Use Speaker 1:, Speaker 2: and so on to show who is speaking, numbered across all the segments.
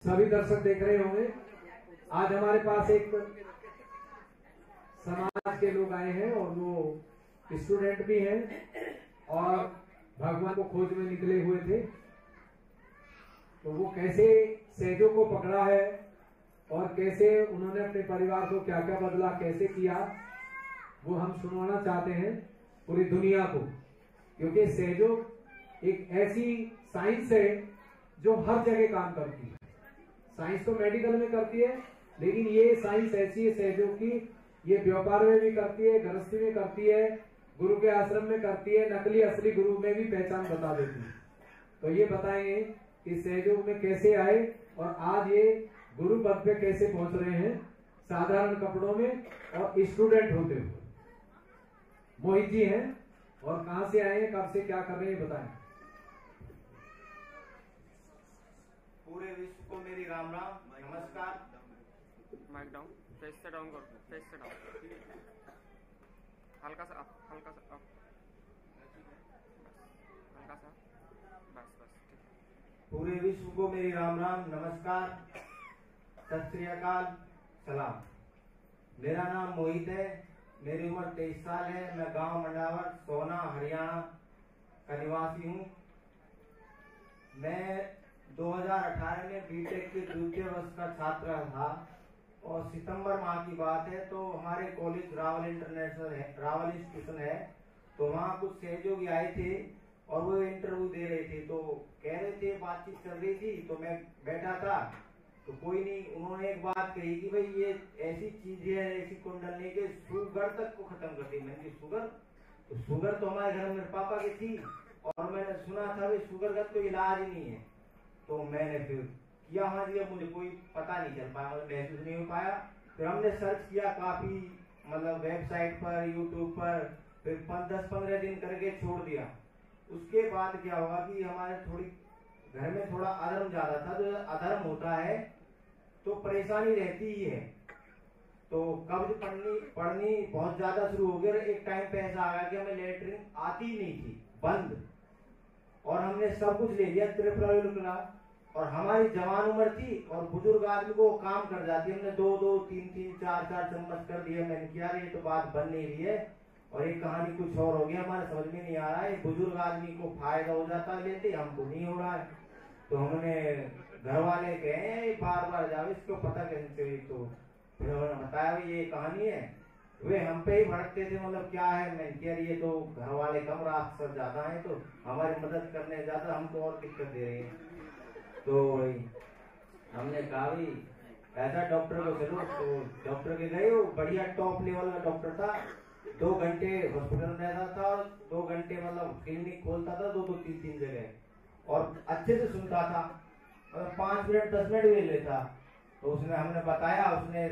Speaker 1: सभी दर्शक देख रहे होंगे। आज हमारे पास एक समाज के लोग आए हैं और वो स्टूडेंट भी हैं और भगवान को खोज में निकले हुए थे। तो वो कैसे सहजों को पकड़ा है और कैसे उन्होंने अपने परिवार को क्या क्या बदला, कैसे किया, वो हम सुनवाना चाहते हैं पूरी दुनिया को। क्योंकि सहयोग एक ऐसी साइंस है जो हर जगह काम करती है। साइंस तो मेडिकल में करती है, लेकिन ये साइंस ऐसी है सहयोग की, ये व्यापार में भी करती है, गृहस्थी में करती है, गुरु के आश्रम में करती है, नकली असली गुरु में भी पहचान बता देती है। तो ये बताएंगे कि सहयोग में कैसे आए और आज ये गुरु पद पे कैसे पहुंच रहे हैं, साधारण कपड़ों में और स्टूडेंट होते हुए। मोहित जी हैं और कहां से आए हैं, कब से क्या कर रहे हैं, बताएं।
Speaker 2: पूरे विश्व को मेरी राम राम, नमस्कार।
Speaker 3: माइक डाउन, फेस से डाउन करो, फेस से डाउन, हल्का सा अप, हल्का सा अप, हल्का सा, बस बस ठीक है।
Speaker 2: पूरे विश्व को मेरी राम राम, नमस्कार, सत श्री अकाल, सलाम। मेरा नाम मोहित है, मेरी उम्र 23 साल है। मैं गांव मंडावर, सोना, हरियाणा का निवासी हूँ। मैं 2018 में बीटेक के द्वितीय वर्ष का छात्र था और सितंबर माह की बात है। तो हमारे कॉलेज रावल इंटरनेशनल है, रावल इंस्टीट्यूशन है, तो वहाँ कुछ सहयोगी आए थे और वो इंटरव्यू दे रहे थे। तो कह रहे थे, बातचीत चल रही थी, तो मैं बैठा था, तो कोई नहीं, उन्होंने एक बात कही कि भाई ये ऐसी चीज है, ऐसी कुंडलनी के शुगर तक को खत्म कर दी। मैंने शुगर, तो शुगर तो हमारे घर में मेरे पापा की थी और मैंने सुना था भाई शुगर का तो इलाज ही नहीं है। तो मैंने फिर किया, हाँ जी, अब मुझे कोई पता नहीं चल पाया, मतलब महसूस नहीं हो पाया। फिर हमने सर्च किया काफी, मतलब वेबसाइट पर, यूट्यूब पर, फिर 10-15 दिन करके छोड़ दिया। उसके बाद क्या हुआ कि हमारे थोड़ी घर में थोड़ा अधर्म ज्यादा था। जो अधर्म होता है तो परेशानी रहती ही है। तो कब्ज पड़नी बहुत ज्यादा शुरू हो गया। एक टाइम पे ऐसा आ गया कि हमें लेटरिन आती ही नहीं थी, बंद, और हमने सब कुछ ले लिया, त्रिफला, और हमारी जवान उम्र थी और बुजुर्ग आदमी को काम कर जाती। हमने 2-2, 3-3, 4-4 चम्मच कर दिए। मैंने किया, ये तो बात बन नहीं रही है और एक कहानी कुछ और हो गया, हमारे समझ में नहीं आ रहा है। बुजुर्ग आदमी को फायदा हो जाता लेते, हमको नहीं हो रहा है। तो हमने घर वाले कहे बार बार जाओ, इसको पता कैसे चली। तो फिर उन्होंने बताया ये कहानी है। वे हम पे ही भड़कते थे, मतलब क्या है। मैं कह रही है तो घर वाले कम, राक्षस ज्यादा है, तो हमारी मदद करने ज्यादा, हमको और दिक्कत दे रहे हैं। तो हमने कहा भाई ऐसा डॉक्टर को चलो। तो डॉक्टर के गए, वो बढ़िया टॉप लेवल का डॉक्टर था। 2 घंटे हॉस्पिटल में रहता था और 2 घंटे मतलब क्लिनिक खोलता था, 2-2, 3-3 जगह, और अच्छे से सुनता था, मतलब 5 मिनट 10 मिनट भी ले लेता। तो उसने, हमने बताया, उसने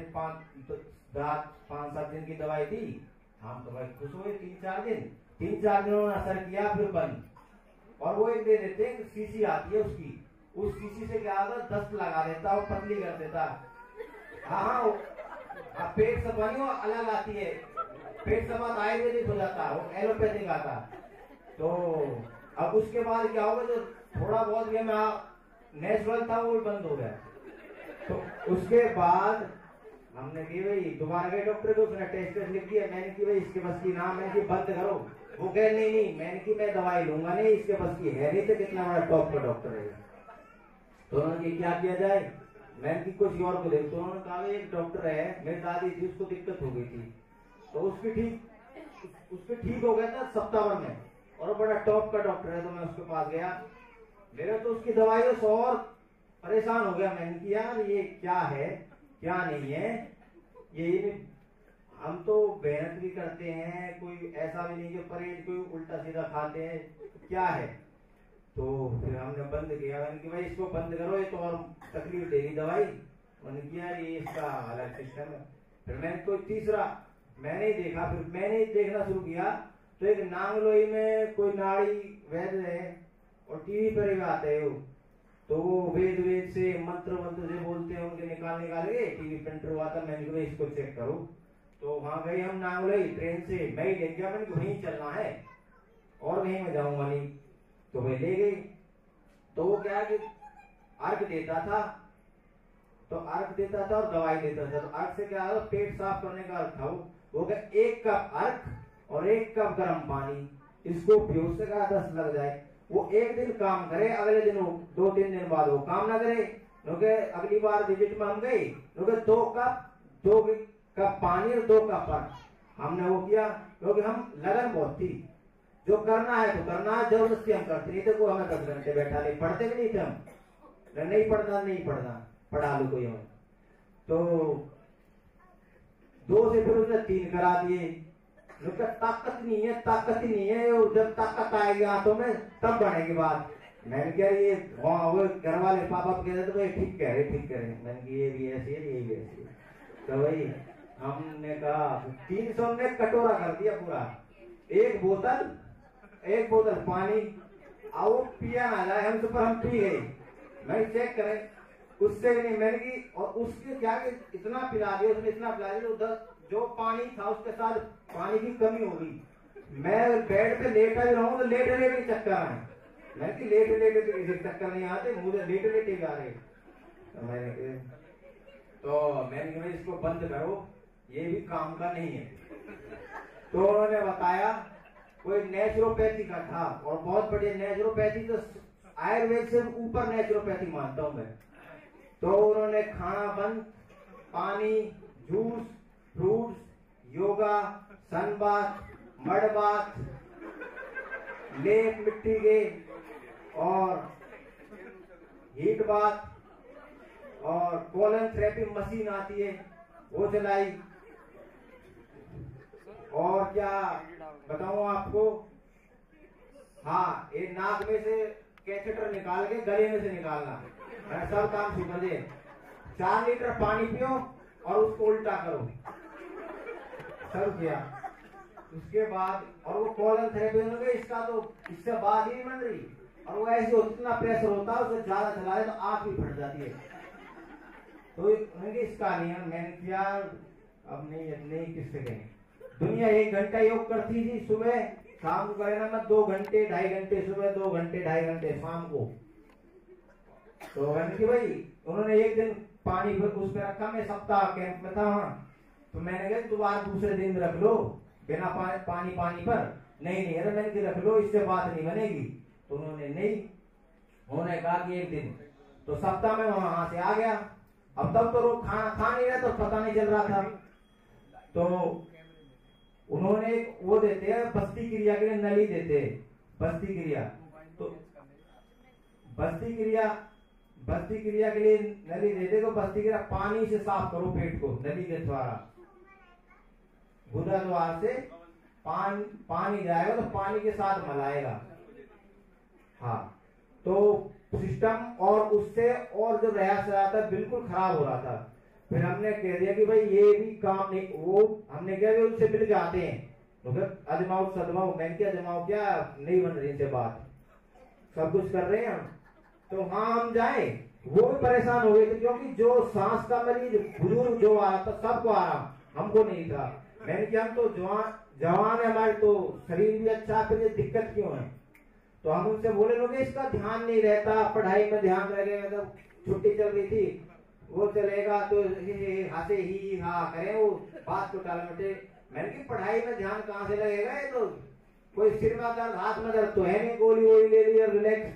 Speaker 2: 5-7 दिन की दवाई दी। हम तो भाई खुश हुए। 3-4 दिनों ने असर किया, फिर बंद। और वो एक दे देते हैं, शीशी आती है उसकी, उस शीशी से क्या होता, दस्त लगा देता और पतली कर देता। हाँ, पेट सफाई अलग आती है, पेट सफा आयुर्वेदिक हो जाता, वो एलोपैथिक आता। तो अब उसके बाद क्या होगा, जो थोड़ा बहुत भी नेचुरल था वो भी बंद हो गया। तो उसके बाद हमने की भाई दोबारा गए डॉक्टर को, उसने टेस्ट लिख दिया। मैंने की भाई इसके बस की नाम है कि बंद करो। वो कहे नहीं, मैंने की मैं दवाई लूंगा नहीं, इसके बस की है नहीं। तो कितना बड़ा टॉप का डॉक्टर है। तो उन्होंने क्या किया जाए, मैंने की कुछ और को देख। तो उन्होंने कहा एक डॉक्टर है, मेरी दादी थी, उसको दिक्कत हो गई थी, तो उसके ठीक हो गया था सप्ताह भर में, और बड़ा टॉप का डॉक्टर है। तो मैं उसके पास गया, मेरा तो उसकी दवाइयों से और परेशान हो गया। मैंने किया यार ये क्या है क्या नहीं है, ये हम तो मेहनत भी करते हैं, कोई ऐसा भी नहीं कि परहेज कोई उल्टा सीधा खाते हैं, तो क्या है। तो फिर हमने बंद किया। मैंने कि भाई इसको बंद करो, ये तो और तकलीफ देगी दवाई। मैंने किया ये इसका अलग सिस्टम है। फिर मैंने कोई तीसरा मैंने देखा, फिर मैंने देखना शुरू किया। तो एक नांगलोई में कोई नाड़ी वैद्य है और टीवी पर भी आते हैं वो, तो वो वेद से मंत्र से बोलते हैं, उनके निकाल के टीवी प्रिंटर हुआ था। मैंने कहा इसको चेक करो। तो वहां गए हम नांगलोई ट्रेन से, मैं ही ले गया। मैंने वहीं चलना है और वहीं में जाऊंगा नहीं। तो वही ले गई। तो वो क्या कि अर्घ देता था तो अर्क देता था और दवाई देता था। तो अर्क से क्या होता, पेट साफ करने का अर्क था वो क्या 1 कप अर्क और 1 कप गर्म पानी, इसको बेहोश से कहा 10 लग जाए। वो एक दिन काम करे, अगले दिन 2-3 दिन बाद वो काम ना करे, क्योंकि अगली बार विजिट में हम गए क्योंकि 2 कप पानी और 2 कप अर्क हमने वो किया, क्योंकि हम लगन बहुत थी, जो करना है तो करना है, जबरदस्ती हम करते नहीं थे। को हमें 10 घंटे बैठा ले, पढ़ते भी नहीं थे हम, नहीं पढ़ना पढ़ा लो कोई हमें। तो 2 से फिर उसने 3 करा दिए। ताकत नहीं है, जब ताकत आएगी हाथों में तब बढ़ेगी बात। मैंने क्या ये वो घर वाले पापा कह रहे थे भाई ठीक कह रहे। मैंने ये भी ऐसी है, ये भी ऐसी है। तो भाई हमने कहा 300 ने कटोरा कर दिया पूरा, एक बोतल पानी, आओ पिया ना जाए हमसे, पर हम पी गए। मैं चेक करें उससे नहीं, मैंने की और उसके क्या इतना पिला दिया, उसने इतना पिला दिया, तो जो पानी था उसके साथ पानी की कमी हो गई। मैं बेड पे लेटा ही रहूं तो लेटे चक्कर आए। मैं कि लेटे चक्कर नहीं आते, मुझे लेटे जा रहे। तो मैंने कहा इसको बंद करो, ये भी काम का नहीं है। तो उन्होंने बताया कोई नेचुरोपैथी का था, और बहुत बढ़िया नेचुरोपैथी, तो आयुर्वेद से ऊपर नेचुरोपैथी मानता हूं मैं। तो उन्होंने खाना बंद, पानी, juice, fruits, yoga, sunbath, mud bath, लेप मिट्टी के और हीट बाथ और कोलन थेरेपी मशीन आती है वो चलाई। और क्या बताऊं आपको, हाँ, ये नाक में से कैथेटर निकाल के गले में से निकालना, मैं सब काम सीख दे। 4 लीटर पानी पियो और उसको उल्टा करो, शुरू किया। उसके बाद और वो कॉलन थेरेपी इसका तो इससे बात ही बन रही, और वो ऐसे उतना प्रेशर होता है उससे ज्यादा चलाए तो आंख भी फट जाती है। तो इसका नहीं है। मैंने किया, अब नहीं किससे कहें, दुनिया 1 घंटा योग करती थी सुबह, शाम को करे ना मैं 2 घंटे 2.5 घंटे सुबह, 2 घंटे 2.5 घंटे शाम को। तो मैंने भाई उन्होंने एक दिन पानी उसमें रखा, मैं सप्ताह कैंप में था वहां, तो मैंने कहा दोबारा दूसरे दिन रख लो बिना पानी पर। नहीं अरे मैंने रख लो, इससे बात नहीं बनेगी। तो उन्होंने कहा कि एक दिन, तो सप्ताह में वहां से आ गया। अब तब तो लोग खाना खा नहीं रहे, तो पता नहीं चल रहा था। तो उन्होंने वो देते हैं बस्ती क्रिया के लिए, नली देते हैं बस्ती क्रिया। तो बस्ती क्रिया के लिए नली देते, तो बस्ती क्रिया पानी से साफ करो पेट को, नली के द्वारा, गुदा द्वार से पानी जाएगा तो पानी के साथ मलाएगा। हाँ, तो सिस्टम और उससे और जो प्रयास रहा था बिल्कुल खराब हो रहा था। फिर हमने कह दिया कि भाई ये भी काम नहीं, वो हमने क्या कि उनसे मिल जाते हैं, तो फिर अजमाओ सदमाओ, मैं क्या जमाओ, क्या नहीं बन रही से बात, सब कुछ कर रहे हैं हम। तो हाँ हम जाए, वो भी परेशान हो गए थे, क्योंकि जो सांस का मरीज बुजुर्ग जो आ रहा था सबको आराम, हमको नहीं था। मैंने क्या, हम तो जवान है, हमारे तो शरीर भी अच्छा, फिर ये दिक्कत क्यों है। तो हम उनसे बोले लोग इसका ध्यान नहीं रहता, पढ़ाई में ध्यान लगेगा, मतलब छुट्टी चल रही थी, वो चलेगा तो हंसे ही हाँ करें, वो बात को टाल मटे। मैंने की पढ़ाई में ध्यान कहाँ से लगेगा, ये तो कोई सिर में दर्द हाथ में दर्द तो है नहीं, गोली वोली ले ली और रिलैक्स,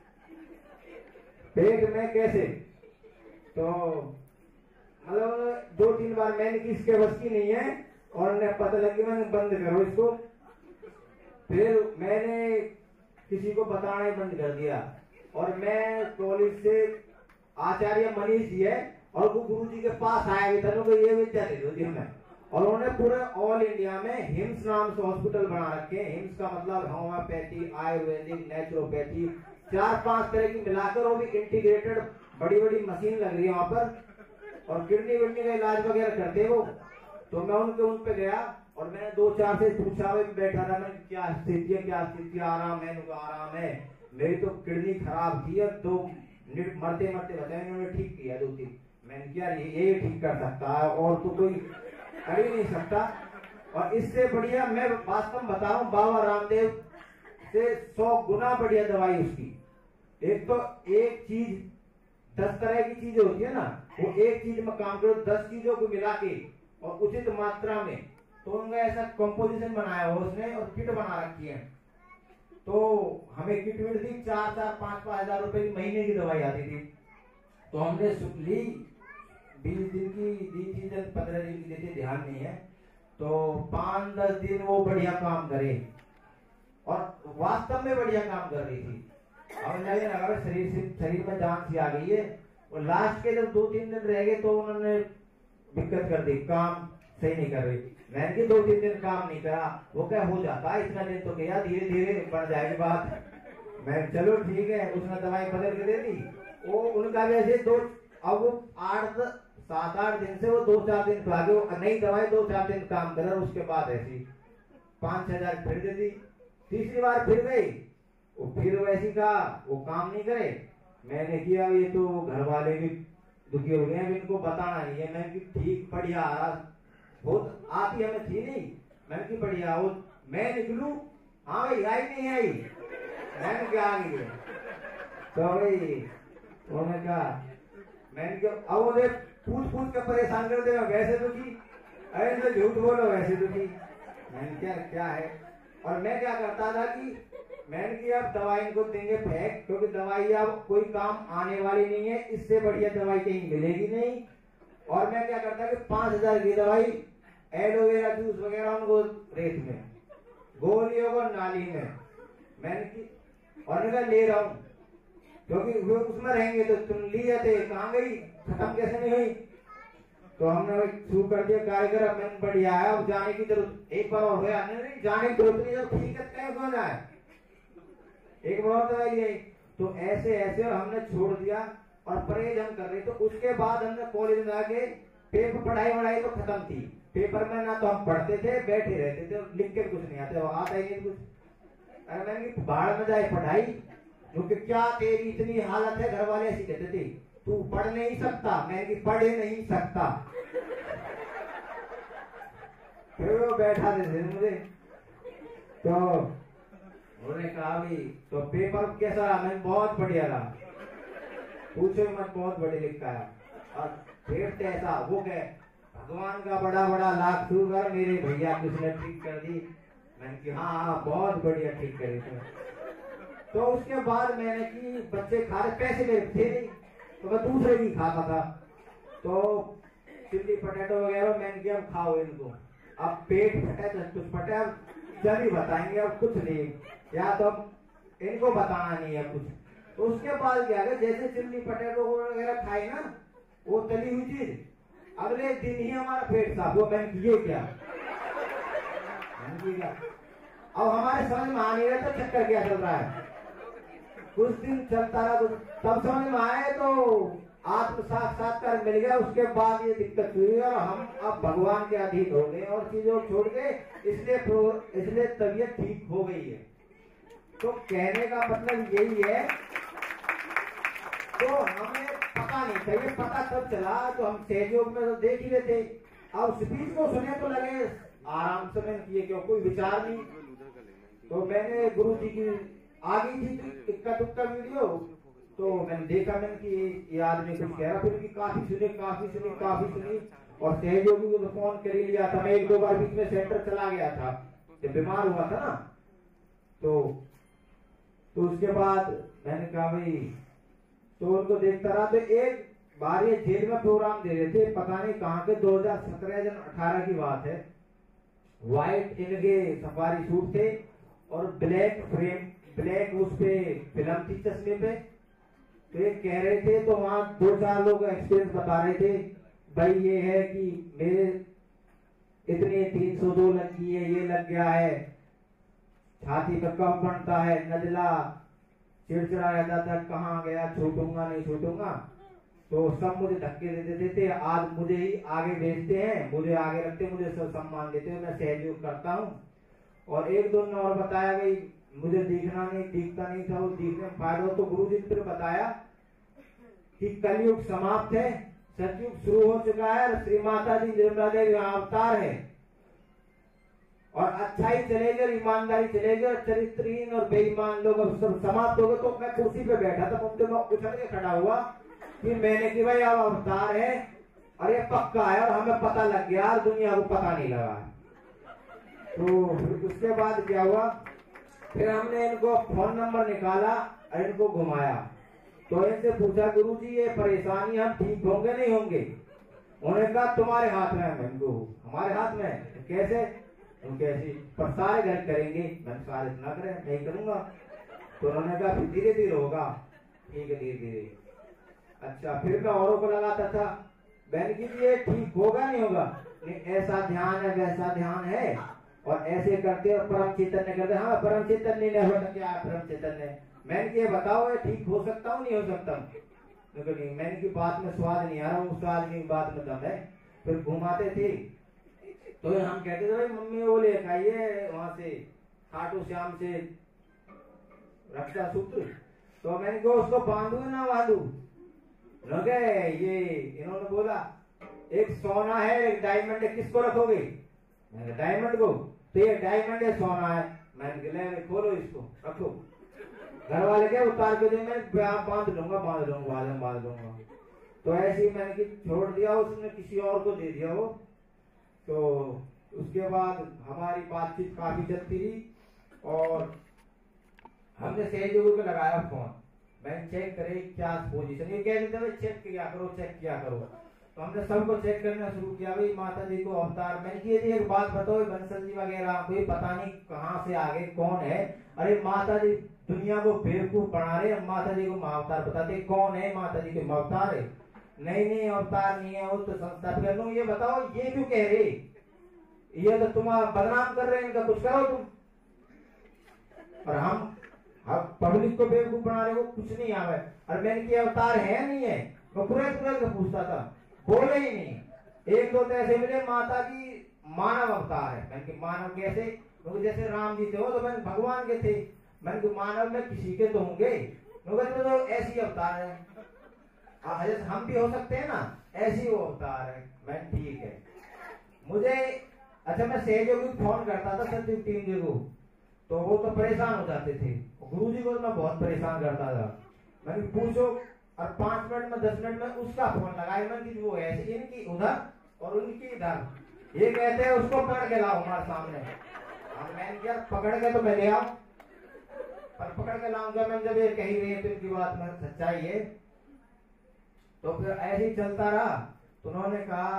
Speaker 2: पेट में कैसे। तो मतलब 2-3 बार मैंने की इसके बस की नहीं है, और उन्हें पता लगी, मैंने बंद करो इसको। फिर मैंने किसी को बताना ही बंद कर दिया, और मैं कॉलेज से आचार्य मनीष जी है, और वो गुरु जी के पास आया भी था, ये विद्या दे दो जी हमें। और उन्होंने पूरे ऑल इंडिया में हिम्स नाम से हॉस्पिटल बना रखे। हिम्स का मतलब होम्योपैथी, आयुर्वेदिक, नेचुरोपैथी, 4-5 तरह की मिलाकर, वो भी इंटीग्रेटेड बड़ी मशीन लग रही है वहां पर, और किडनी विडनी का इलाज वगैरह करते वो। तो मैं उन पे गया, और मैंने 2-4 से पूछा, बैठा था मैं, क्या स्थिति, आराम है, मेरी तो किडनी खराब थी, 2 मिनट मरते बताया, उन्होंने ठीक किया 2-3। मैंने किया ये ठीक कर सकता है, और तो कोई कर ही नहीं सकता। और इससे बढ़िया मैं वास्तव में बता रहा हूँ, बाबा रामदेव से 100 गुना बढ़िया दवाई उसकी। एक तो एक चीज 10 तरह की चीजें होती है ना, वो एक चीज में काम करो 10 चीजों को मिला के और उचित मात्रा में, तो उनका ऐसा कंपोजिशन बनाया हो उसने और किट बना रखी है। तो हमें किट मिलती 4-5 हजार रुपए की महीने की दवाई आती थी। तो हमने ली 20 दिन की दी थी, 15 दिन की दी थी, ध्यान नहीं है। तो 5-10 दिन वो बढ़िया काम करे और वास्तव में बढ़िया काम कर रही थी। और लगे अगर शरीर में जान सी आ गई है। और लास्ट के जब 2-3 दिन रह गए तो उन्होंने दिक्कत कर दी, काम सही नहीं कर रही। मैंने कि 2-3 दिन काम नहीं करा, वो क्या हो जाता है, इतना दिन तो गया, धीरे धीरे बढ़ जाएगी बात। मैं चलो ठीक है, उसने दवाई बदल के दे दी। वो उनका वैसे अब वो 7-8 दिन से वो 2-4 दिन खा गए, नई दवाई 2-4 दिन काम करे, उसके बाद ऐसी 5-6 हजार फिर दे दी। तीसरी बार फिर गई, वो फिर वैसी का वो काम नहीं करे। मैंने किया ये तो घर वाले भी दुखी हो गए हैं, इनको बताना नहीं है। मैं ठीक बढ़िया बहुत आती हमें थी नहीं, मैं की बढ़िया वो मैं निकलू, हाँ भाई आई नहीं आई, मैंने क्या आ गई तो भाई उन्होंने कहा, मैंने क्या अब उन्हें पूछ के परेशान कर दे, वैसे दुखी, अरे तो झूठ बोलो वैसे दुखी। मैंने क्या है। और मैं क्या करता था कि मैंने कि अब दवाई इनको देंगे फेंक, क्योंकि दवाई अब कोई काम आने वाली नहीं है, इससे बढ़िया दवाई कहीं मिलेगी नहीं। और मैं क्या करता कि 5,000 की दवाई एलोवेरा जूस वगैरह उनको रेत में, गोलियों को नाली में, मैंने की और ले रहा हूँ, क्योंकि वो उसमें रहेंगे तो तुम लिए थे कहाँ गई, खत्म कैसे नहीं हुई। तो हमने शुरू कर दिया कार्यक्रम, मैंने बढ़िया है, अब जाने की जरूरत एक बार और हुआ नहीं, जाने की जरूरत नहीं, जब ठीक है कहीं कौन है, एक बार और दवाई ली। तो ऐसे ऐसे हमने छोड़ दिया और परहेज हम कर रहे। तो उसके बाद हमने कॉलेज में आके पेपर पढ़ाई तो खत्म थी, पेपर में ना तो हम पढ़ते थे, बैठे रहते थे, लिख के कुछ नहीं आता, आता ही नहीं कुछ। अरे मैंने बाहर में जाए पढ़ाई, क्योंकि क्या तेरी इतनी हालत है, घर वाले ऐसी कहते थे तू पढ़ नहीं सकता, मैं पढ़ नहीं सकता। फिर वो बैठा देते मुझे, तो उन्होंने कहा भी तो पेपर कैसा रहा, मैंने बहुत बढ़िया रहा, पूछो मत, बहुत बढ़िया लिखा है। और फिर ऐसा वो कहे भगवान का बड़ा बड़ा लाख शुक्र, मेरे भैया किसने ठीक कर दी। मैंने कि हाँ बहुत बढ़िया ठीक करी थे। तो उसके बाद मैंने कि बच्चे खा रहे, पैसे मेरे थे नहीं, तो मैं दूसरे भी खाता था। तो चिल्ली पटेटो वगैरह मैंने किया खाओ इनको, अब पेट फटे तो कुछ फटे, अब जब ही बताएंगे, अब कुछ नहीं, या तो इनको बताना नहीं है कुछ। तो उसके बाद क्या है, जैसे चिल्ली पटेटो वगैरह खाए ना, वो तली हुई चीज, अगले दिन ही हमारा पेट साफ हुआ। मैंने किए क्या, अब हमारे समझ में आ नहीं रहा था चक्कर क्या चल रहा है। कुछ दिन चलता रहा, तब समझ में आए तो आत्म साक्षात्कार मिल गया। उसके बाद ये दिक्कत हुई और हम अब भगवान के अधीन हो गए और चीजों छोड़ के, इसलिए तबीयत ठीक हो गई है। तो कहने का मतलब यही है, तो हमें पता नहीं था, ये पता तब चला तो हम सहयोग में तो देख ही लेते। अब स्पीच को सुने तो लगे आराम से मैंने किए, क्यों कोई विचार नहीं। तो मैंने गुरु जी की आ गई थी इक्का दुक्का वीडियो, तो मैंने देखा, मैंने कि ये आदमी कुछ कह रहा, फिर भी काफी सुनी और सहयोगी को तो फोन कर ही लिया था। मैं 1-2 बार बीच में सेंटर चला गया था जब बीमार हुआ था ना, तो उसके बाद मैंने कहा भाई, तो उनको देखता रहा। तो एक बार ये जेल में प्रोग्राम दे रहे थे, पता नहीं कहाँ के, 2017-18 की बात है। व्हाइट इनके सफारी सूट थे और ब्लैक फ्रेम, ब्लैक उस पे फिल्म थी चश्मे पे। तो ये कह रहे थे, तो वहां 2-4 लोग एक्सपीरियंस बता रहे थे, भाई ये है कि मेरे इतने 302 लग गई है, ये लग गया है, छाती पर कफ बनता है, नजला, चिड़चिड़ा रहता था, कहाँ गया, छूटूंगा नहीं छूटूंगा। तो सब मुझे धक्के दे देते थे, आज मुझे ही आगे भेजते हैं, मुझे आगे रखते, मुझे सब सम्मान देते हैं, मैं सहयोग करता हूँ। और 1-2 ने और बताया भाई मुझे दिखता नहीं था, वो दिखने में फायदा हो। तो गुरु जी ने फिर बताया कि कलयुग समाप्त है, सतयुग शुरू हो चुका है, श्री माता जी निर्मला देवी अवतार है और अच्छाई चलेगी और ईमानदारी चलेगी और चरित्रहीन और बेईमान लोग अब सब समाप्त हो गए। तो मैं कुर्सी पे बैठा था, मुझे मैं उछल के खड़ा हुआ कि मैंने कि भाई अब अवतार है और ये पक्का है और हमें पता लग गया और दुनिया को पता नहीं लगा। तो उसके बाद क्या हुआ, फिर हमने इनको फोन नंबर निकाला और इनको घुमाया, तो इनसे पूछा गुरुजी ये परेशानी हम ठीक होंगे नहीं होंगे? उन्होंने कहा तुम्हारे हाथ में है। इनको हमारे हाथ में है? कैसे? कैसे? पर सारे घर करेंगे। मैंने सारे इतना करें, नहीं करूंगा। तो उन्होंने कहा फिर धीरे धीरे होगा। ठीक है, धीरे धीरे। अच्छा, फिर मैं औरों को लगाता था, बहन की ये ठीक होगा नहीं होगा? नहीं, ऐसा ध्यान है वैसा ध्यान है और ऐसे करते और परम चैतन्य करते। हाँ, परम चैतन्य ने हो क्या? परम चैतन्य। मैंने ये बताओ ये ठीक हो सकता हूँ नहीं हो सकता? नहीं, मैंने की बात में स्वाद नहीं आ रहा, उस स्वाद की बात में दम है। फिर घुमाते थे तो हम कहते थे भाई मम्मी वो ले खाइए वहां से खाटू श्याम से रक्षा सूत्र। तो मैंने कहा उसको बांधू ना बांधू? ये इन्होंने बोला एक सोना है एक डायमंड है, किसको रखोगे? मैंने डायमंड को। तो ये डायमंड है सोना है। मैंने कहा खोलो इसको रखो। घर वाले क्या उतार के दे, मैं बांध लूंगा। तो ऐसे ही मैंने छोड़ दिया, उसने किसी और को दे दिया वो। तो उसके बाद हमारी बातचीत काफी चलती रही और हमने सहयोगी को लगाया फोन। मैंने चेक करे क्या पोजीशन, ये कह देते चेक किया करो। तो हमने सबको चेक करना शुरू किया। भाई माता जी को अवतार, मैंने किए थे एक बात बताओ, बंसल जी वगैरह कोई पता नहीं कहाँ से आगे कौन है। अरे माता जी दुनिया को बेवकूफ बना रहे, माता जी को अवतार बताते। कौन है माता जी के अवतार है? नहीं अवतार नहीं है, वो तो संस्था कर लूं। ये बताओ ये क्यों कह रहे? ये तो तुम बदनाम कर रहे हैं, इनका कुछ करो तुम। और हम पब्लिक को बेवकूफ बना रहे हो, कुछ नहीं आवे। और मैंने किया अवतार है नहीं है, मैं पूरा का पूछता था, बोले ही नहीं। एक दो तो ऐसे मिले माता की मानव अवतार है। मैंने मानव कैसे? क्योंकि जैसे राम जी थे वो तो मैंने भगवान के थे। मैंने मानव में किसी के तो होंगे, तो ऐसी अवतार है, जैसे हम भी हो सकते हैं ना, ऐसी वो अवतार है। मैं ठीक है। मुझे अच्छा मैं सहयोगी को फोन करता था सचिव टीम जी को, तो वो तो परेशान हो जाते थे। गुरु जी को मैं बहुत परेशान करता था। मैंने पूछो और 5 मिनट में 10 मिनट में उसका फोन लगाया। मैंने वो ऐसे इनकी उधर और उनकी इधर, ये कहते हैं उसको पकड़ के लाओ हमारे सामने। मैंने क्या पकड़ के तो मैं ले आऊं, पर पकड़ के लाऊंगा मैं जब ये कह रही है तो इनकी बात में सच्चाई है। तो फिर ऐसे ही चलता रहा। तो उन्होंने कहा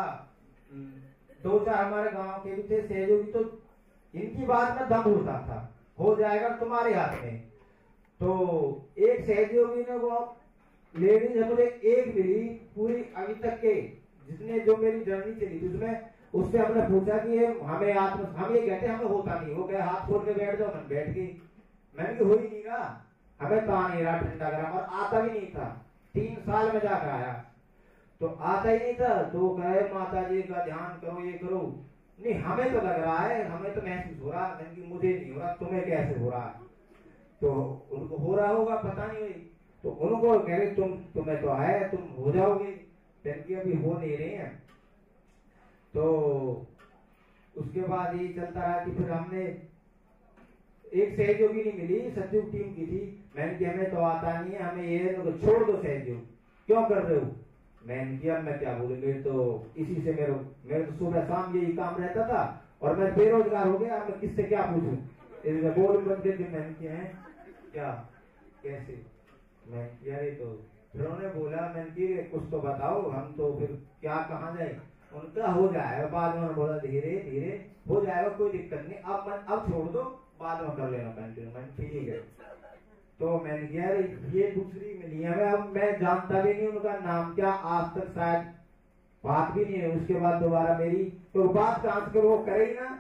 Speaker 2: 2-4 हमारे गांव के भी थे सहयोगी, तो इनकी बात में दम होता था, हो जाएगा तुम्हारे हाथ में। तो एक सहयोगी ने वो लेडीज मुझे एक मिली पूरी अभी तक के जितने जो मेरी जर्नी चली थी उसमें, उससे हमने पूछा कि हमें हम ये कहते हमें होता नहीं। वो कहे हाथ खोल के बैठ जाओ, मैं बैठ गई। मैंने हो ही नहीं रहा, हमें तो आ नहीं रहा ठंडा गरम, और आता भी नहीं था। 3 साल में जाकर आया तो आता ही नहीं था। तो कहे माता जी का ध्यान करो, ये करो। नहीं हमें तो लग रहा है, हमें तो महसूस हो रहा, मुझे नहीं हो रहा, तुम्हें कैसे हो रहा? तो उनको हो रहा होगा, पता नहीं हुई। तो उनको कह रहे तुम्हें तो है, तुम हो जाओगे। अभी हो नहीं रहे हैं। तो उसके बाद ये चलता रहा कि फिर हमने एक सहयोगी नहीं मिली, सचिव टीम की थी। मैंने किया हमें तो आता नहीं है, हमें ये तो छोड़ दो सहयोग, क्यों कर रहे हो? मैंने किया मैं क्या बोलूं, मेरे तो इसी से मेरे तो सुबह शाम यही काम रहता था और मैं बेरोजगार हो गया। मैं किससे क्या पूछूं? बोल बंद मैंने किया है क्या कैसे? मैं किया तो फिर उन्होंने बोला मैंने कि कुछ तो बताओ, हम तो फिर क्या कहाँ जाए? उनका हो जाएगा। बाद में बोला धीरे धीरे हो जाएगा, कोई दिक्कत नहीं, अब छोड़ दो, बाद में कर लेना। मैंने ठीक है। तो मैंने किया ये दूसरी मिली है, अब मैं जानता भी नहीं उनका नाम क्या, आज तक शायद बात भी नहीं है। उसके बाद दोबारा मेरी तो बात ट्रांसफर वो करे ही ना,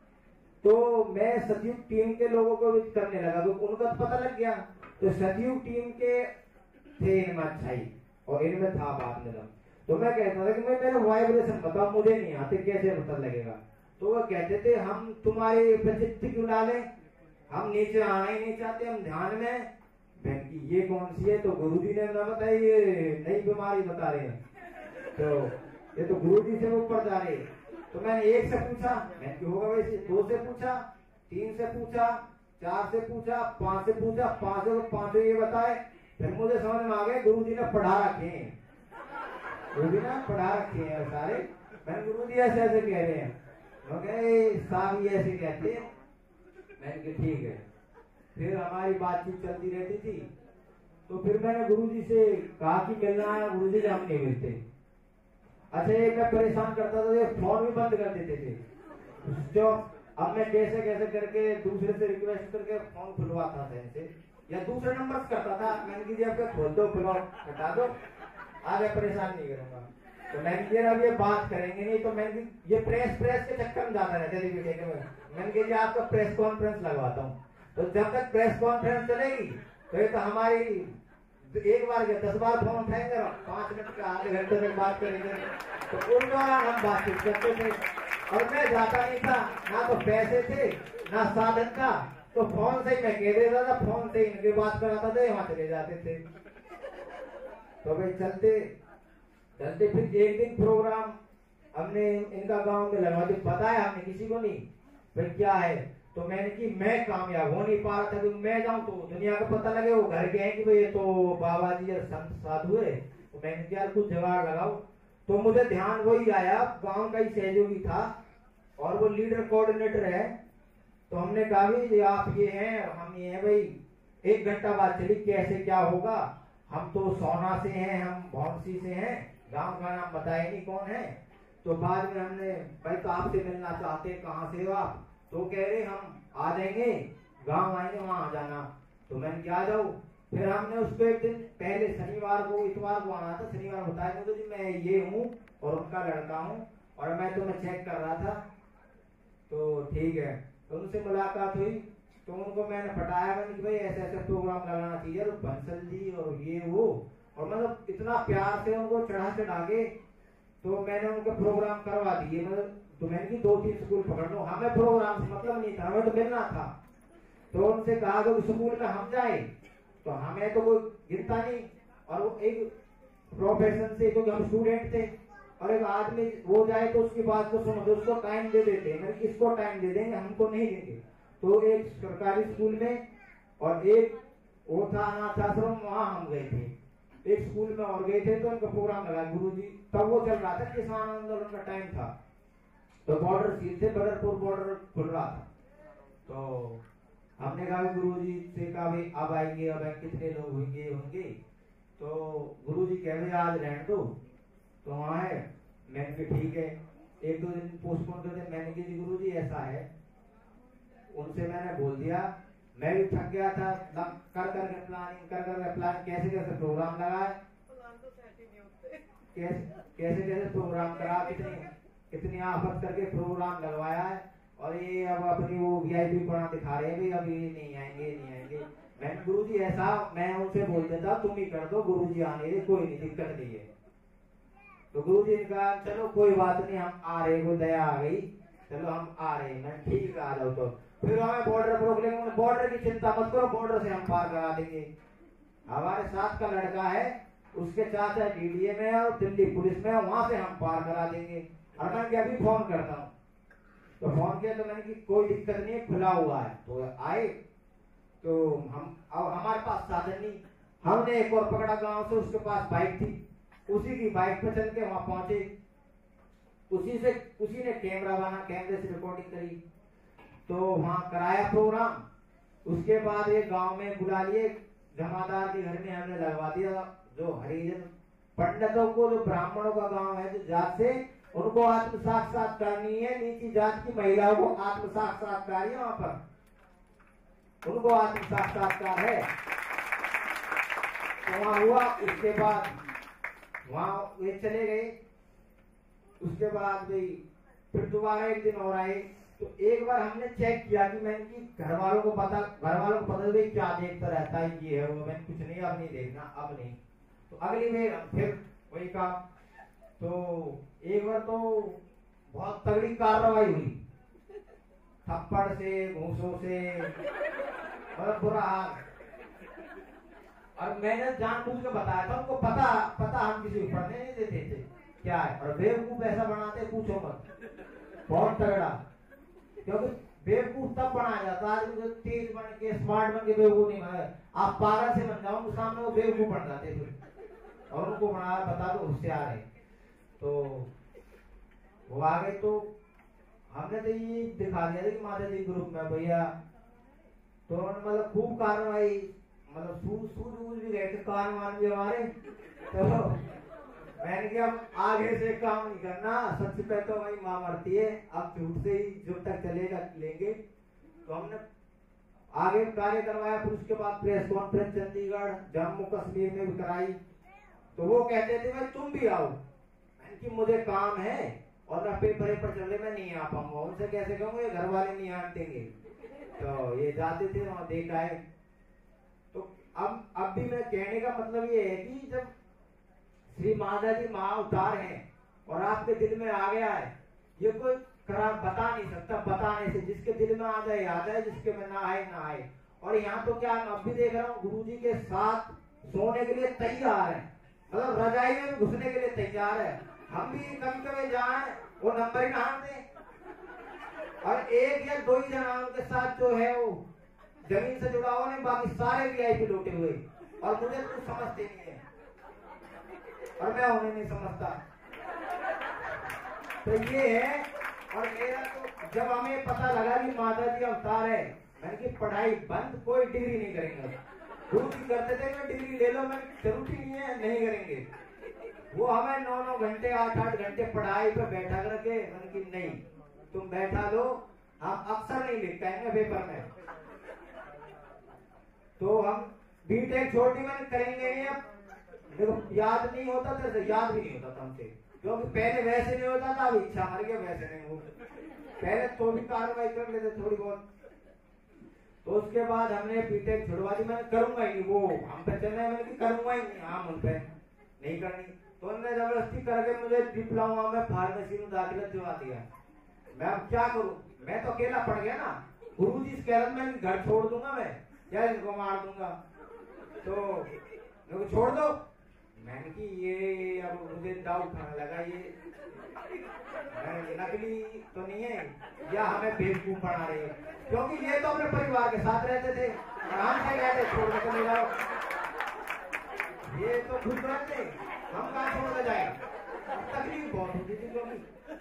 Speaker 2: तो मैं सचिव टीम के लोगों को भी करने लगा, तो उनका पता लग गया। तो सचिव टीम के थे इनमें अच्छाई और इनमें था बात में दम। तो मैं कहता था कि मैं मेरा वाइब्रेशन बताओ, मुझे नहीं आते, कैसे पता लगेगा? तो वो कहते थे हम तुम्हारी प्रचित्ति क्यों डालें, हम नीचे आना ही नहीं चाहते, हम ध्यान में। ये कौन सी है? तो गुरुजी ने ना बताया, ये नई बीमारी बता रहे हैं। तो ये तो गुरुजी से ऊपर जा रहे। तो मैंने 1 से पूछा, मैंने क्यों होगा वैसे, 2 से पूछा, 3 से पूछा, 4 से पूछा, 5 से पूछा, 5 ये बताए। फिर मुझे समझ में आ गया गुरुजी ने पढ़ा रखे हैं, वो भी ना पढ़ा रखे हैं सारे। मैंने गुरु जी ऐसे ऐसे कह रहे हैं, साहब ये ऐसे कहते हैं। मैंने कहा ठीक है। फिर हमारी बातचीत चलती रहती थी। तो फिर मैंने गुरु जी से कहा कि मिलना है, गुरु जी हम नहीं मिलते। अच्छा ये मैं परेशान करता था, ये फोन भी बंद कर देते थे। जो अब मैं कैसे कैसे करके दूसरे से रिक्वेस्ट करके फोन खुलवाता था इनसे, या दूसरे नंबर से करता था। मैंने कहा आपका खोल दो, खुलवाओ, हटा दो, आगे परेशान नहीं करूंगा। तो मैंने कहा अब ये बात करेंगे नहीं, तो मैंने ये प्रेस के चक्कर में जाता रहता है। मैंने कहा आपका प्रेस कॉन्फ्रेंस लगवाता हूँ। तो जब तक प्रेस कॉन्फ्रेंस चलेगी तो ये तो हमारी एक बार 10 बार फोन उठाएंगे, 5 मिनट का आधे घंटे तक बात करेंगे। तो उन दौरान हम बातचीत करते थे। और मैं जाता नहीं था, ना तो पैसे थे ना साधन था, तो फोन से ही मैं कह देता था, फोन से ही इनकी बात कराता था, वहां चले जाते थे। तो भाई चलते चलते फिर एक दिन प्रोग्राम हमने इनका गांव में लगा दिया। बताया हमने किसी को नहीं भाई क्या है। तो मैंने कि मैं कामयाब हो नहीं पा रहा था, क्योंकि मैं जाऊं तो दुनिया को पता लगे, वो घर के हैं कि भाई ये तो बाबा जी और संत साधु है। तो मैंने क्या कुछ जुगाड़ लगाओ। तो मुझे ध्यान वही आया, गांव का ही सहयोगी था और वो लीडर कोऑर्डिनेटर है। तो हमने कहा भी आप ये हैं, हम ये हैं भाई, 1 घंटा बाद चली, कैसे क्या होगा। हम तो सोना से हैं, हम भौंसी से हैं, गांव का नाम बताए नहीं कौन है। तो बाद में हमने भाई तो आपसे मिलना चाहते, कहाँ से हो आप। तो कह रहे हम आ जाएंगे, गांव आएंगे, वहां आ जाना। तो मैंने क्या जाऊँ। फिर हमने उसको एक दिन पहले शनिवार को, इतवार को आना था, शनिवार बताया मुझे जी मैं ये हूँ और उनका लड़का हूँ और मैं तुम्हें चेक कर रहा था। तो ठीक है। तो उनसे मुलाकात हुई। तो उनको मैंने पटाया कि भाई ऐसे ऐसे प्रोग्राम लगाना चाहिए, और बंसल जी और ये वो, और मतलब इतना प्यार से उनको चढ़ा के तो मैंने उनके प्रोग्राम करवा दिए। मतलब तो मैंने की 2-3 स्कूल पकड़ लो, हमें प्रोग्राम से मतलब नहीं था, हमें तो मिलना था। तो उनसे कहा कि स्कूल में हम जाए, तो हमें तो कोई गिनता नहीं। और वो एक प्रोफेशन से, क्योंकि हम स्टूडेंट थे, और एक आदमी वो जाए तो उसकी बात को सुनो, तो उसको टाइम दे देते। मैंने किसको टाइम दे देंगे, हमको नहीं देंगे। तो एक सरकारी स्कूल में और एक वो था अनाथ आश्रम, वहां हम गए थे। एक स्कूल में और गए थे, तो उनका प्रोग्राम लगा गुरुजी। तब वो चल रहा था, किसान आंदोलन का टाइम था। तो बॉर्डर सील थे, बदरपुर बॉर्डर खुल रहा था। तो हमने कहा गुरुजी से कहा भाई अब आएंगे, अब कितने लोग होंगे। तो गुरुजी कह रहे आज रहने दो। तो वहां है, मैंने कहा ठीक है। 1-2 दिन पोस्टपोन करते। मैंने कहा गुरुजी ऐसा है, उनसे मैंने बोल दिया, मैं भी थक गया था कर करके प्लानिंग कैसे कैसे प्रोग्राम लगाए, कैसे प्रोग्राम करा, कितनी आफत करके प्रोग्राम लगवाया है। और ये अब अपनी वो VIP पढ़ा दिखा रहे हैं भी, अब ये नहीं आएंगे। मैंने गुरुजी ऐसा, मैं उनसे बोल देता तुम ही कर दो, गुरुजी आने दे, कोई नहीं, दिक्कत नहीं है। तो गुरुजी ने कहा चलो कोई बात नहीं, हम आ रहे, वो दया आ गई, चलो हम आ रहे हैं। मैं ठीक है आ जाओ। तो फिर हमें बॉर्डर पर रोक लेंगे, बॉर्डर की चिंता मत करो, बॉर्डर से हम पार करा देंगे। हमारे साथ का लड़का है, उसके चाचा DDA में और दिल्ली पुलिस में, वहां से हम पार करा देंगे। और मैं अभी फोन करता हूँ। तो फोन किया तो मैंने की कोई दिक्कत नहीं है, खुला हुआ है। तो आए। तो हम अब हमारे पास साधन नहीं, हमने एक और पकड़ा गांव से, उसके पास बाइक थी, उसी की बाइक पे चल के वहां पहुंचे। उसी ने कैमरा बना, कैमरे से रिकॉर्डिंग करी। तो वहां कराया प्रोग्राम। उसके बाद ये गांव में बुला लिए, जमादार के घर में हमने लगवा दिया। जो हरिजन पंडितों को, जो ब्राह्मणों का गांव है, जो जात से, उनको आत्म साक्षात्कार नहीं है। नीची जात की महिलाओं को आत्म साक्षात्कार है, वहां पर उनको आत्म साक्षात्कार है। तो वहां हुआ। उसके बाद वहां वे चले गए। उसके बाद भाई फिर दोबारा एक दिन और आए। तो एक बार हमने चेक किया कि मैंने कि घर वालों को पता भाई क्या देखता रहता है, ये है वो। मैंने कुछ नहीं, अब नहीं देखना, अब नहीं। तो अगली बार फिर वही काम। तो एक बार तो बहुत तगड़ी कार्रवाई हुई, थप्पड़ से, घूसों से, बहुत बुरा हाल। और मैंने जानबूझ के बताया था उनको, पता हम किसी को पढ़ने नहीं देते थे क्या है। और बेवकूफ ऐसा बनाते पूछो मत, बहुत तगड़ा। क्योंकि बेवकूफ तब बनाया जाता है जो तेज बन के, स्मार्ट बन के बेवकूफ नहीं बनाया। आप पागल से बन जाओ, सामने वो बेवकूफ बन जाते फिर, और उनको बनाया बता दो होशियार है। तो वो आ गए, तो हमने तो ये दिखा दिया था कि माता जी ग्रुप में भैया, तो मतलब खूब कार्रवाई, मतलब सूझ भी गए थे कान वान भी हमारे। तो मैंने कहा आगे से काम नहीं करना, सबसे पहले तो वही माँ मरती है, अब झूठ से ही जब तक चलेगा लेंगे। तो हमने आगे कार्य करवाया, फिर उसके बाद प्रेस कॉन्फ्रेंस चंडीगढ़ जम्मू कश्मीर में भी कराई। तो वो कहते थे भाई तुम भी आओ, कि मुझे काम है और मैं पेपर चल रहे, मैं नहीं आ पाऊंगा। उनसे कैसे कहूँगा, घर वाले नहीं आने देंगे। तो ये जाते थे वहां देख आए। तो अब भी मैं कहने का मतलब ये है कि जब श्री माता जी महाअवतार हैं और आपके दिल में आ गया है, ये कोई खराब बता नहीं सकता, बताने से जिसके दिल में आ जाए, जिसके में ना आए। और यहाँ तो क्या अब भी देख रहा हूँ, गुरुजी के साथ सोने के लिए तैयार है, मतलब रजाई में घुसने के लिए तैयार है। हम भी कभी जाए वो नंबर ही ना दे, और एक या दो ही जना उनके साथ जो है वो जमीन से जुड़ा हुआ नहीं, बाकी सारे VIP लौटे हुए, और मुझे कुछ समझते नहीं है और मैं उन्हें नहीं समझता। तो ये है। और मेरा तो जब हमें पता लगा कि माता जी अवतार है, मैंने की पढ़ाई बंद, कोई डिग्री नहीं करेंगे। दूसरी करते थे मैं डिग्री ले लो, मैं जरूरी नहीं है, नहीं करेंगे। वो हमें 9-9 घंटे 8-8 घंटे पढ़ाई पे बैठा करके, मैंने की नहीं तुम बैठा लो, हम अक्सर नहीं लिख पाएंगे पेपर में। तो हम बीटेक छोटी में करेंगे नहीं। अब देखो याद नहीं होता था, याद भी नहीं होता था हमसे, क्योंकि पहले वैसे नहीं होता था, अब इच्छा मर गया वैसे नहीं हो। पहले तो भी कार्रवाई कर लेते थोड़ी बहुत। तो उसके बाद हमने बीटेक छुड़वा दी, मैंने करूंगा ही, वो हम पे चलना है, मैंने करूंगा ही नहीं, हम उन पे नहीं करनी। तो उन्होंने जबरदस्ती करके मुझे डिप्लोमा में फार्मेसी में दाखिला दिलवा दिया। मैं अब क्या करूं, मैं तो अकेला पड़ गया ना। गुरुजी इस कह रहे मैं घर छोड़ दूंगा, मैं क्या इनको मार दूंगा, तो मेरे को छोड़ दो। मैंने कि ये अब मुझे डाउट आने लगा, ये नकली तो नहीं है या हमें बेवकूफ बना रहे हैं, क्योंकि ये तो अपने परिवार के साथ रहते थे, आराम से कहते छोड़ के चले जाओ। ये तो खुद रहते, हम कहाँ छोड़ के जाए, तकलीफ बहुत होती थी क्योंकि।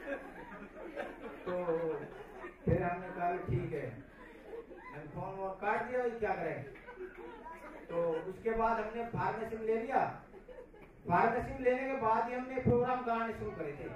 Speaker 2: तो फिर हमने कहा ठीक है, मैंने फोन वोन काट दिया, क्या करें। तो उसके बाद हमने फार्मेसी में ले लिया। फार्मेसी में लेने के बाद ही हमने प्रोग्राम कराने शुरू करे थे।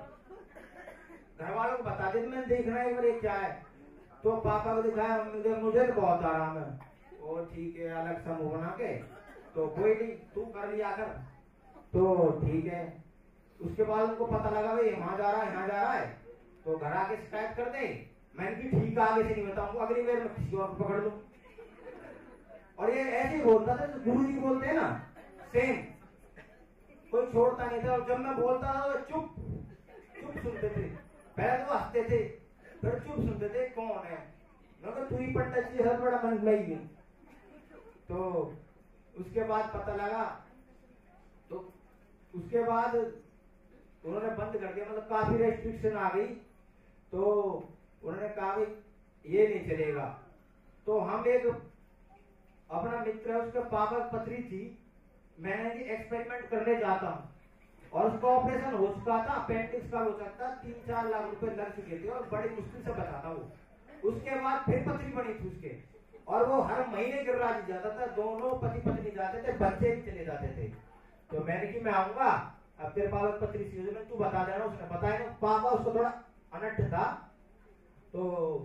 Speaker 2: घर वालों को बता देते मैंने देखना है ये क्या है। तो पापा को दिखाया, मुझे तो बहुत आराम है। वो ठीक है, अलग समूह बना के, तो कोई नहीं तू कर लिया कर, तो ठीक है। उसके बाद उनको पता लगा भाई यहाँ जा रहा है, यहाँ जा रहा है, तो घर आके शिकायत कर दे। मैंने की ठीक है, आगे से नहीं बताऊंगा, अगली बार मैं किसी और पकड़ लूं। और ये ऐसे ही बोलता था, गुरु जी बोलते हैं ना सेम, कोई छोड़ता नहीं था। और जब मैं बोलता था तो चुप सुनते थे, पहले तो हंसते थे, फिर चुप सुनते थे, कौन है, मैं तू ही पंडित जी, हर बड़ा मन में ही। तो उसके बाद पता लगा, तो उसके बाद उन्होंने बंद कर दिया, मतलब काफी रेस्ट्रिक्शन आ गई। तो उन्होंने कहा ये नहीं चलेगा। तो हम एक अपना मित्र है, उसके पापा की पथरी थी, मैंने एक्सपेरिमेंट करने जाता हूँ, और उसका ऑपरेशन हो चुका था, अपेंडिक्स का हो सकता, 3-4 लाख रुपए लग चुके थे, और बड़ी मुश्किल से बचा था वो। उसके बाद फिर पथरी बनी थी उसके, और वो हर महीने गिरिराज जाता था, दोनों पति पत्नी जाते थे, बच्चे भी चले जाते थे। तो मैंने कि मैं आऊंगा, अब तेरे पापा की पथरी सी में तू बता देना। उसने बताया ना, पापा उसको थोड़ा अनट था, तो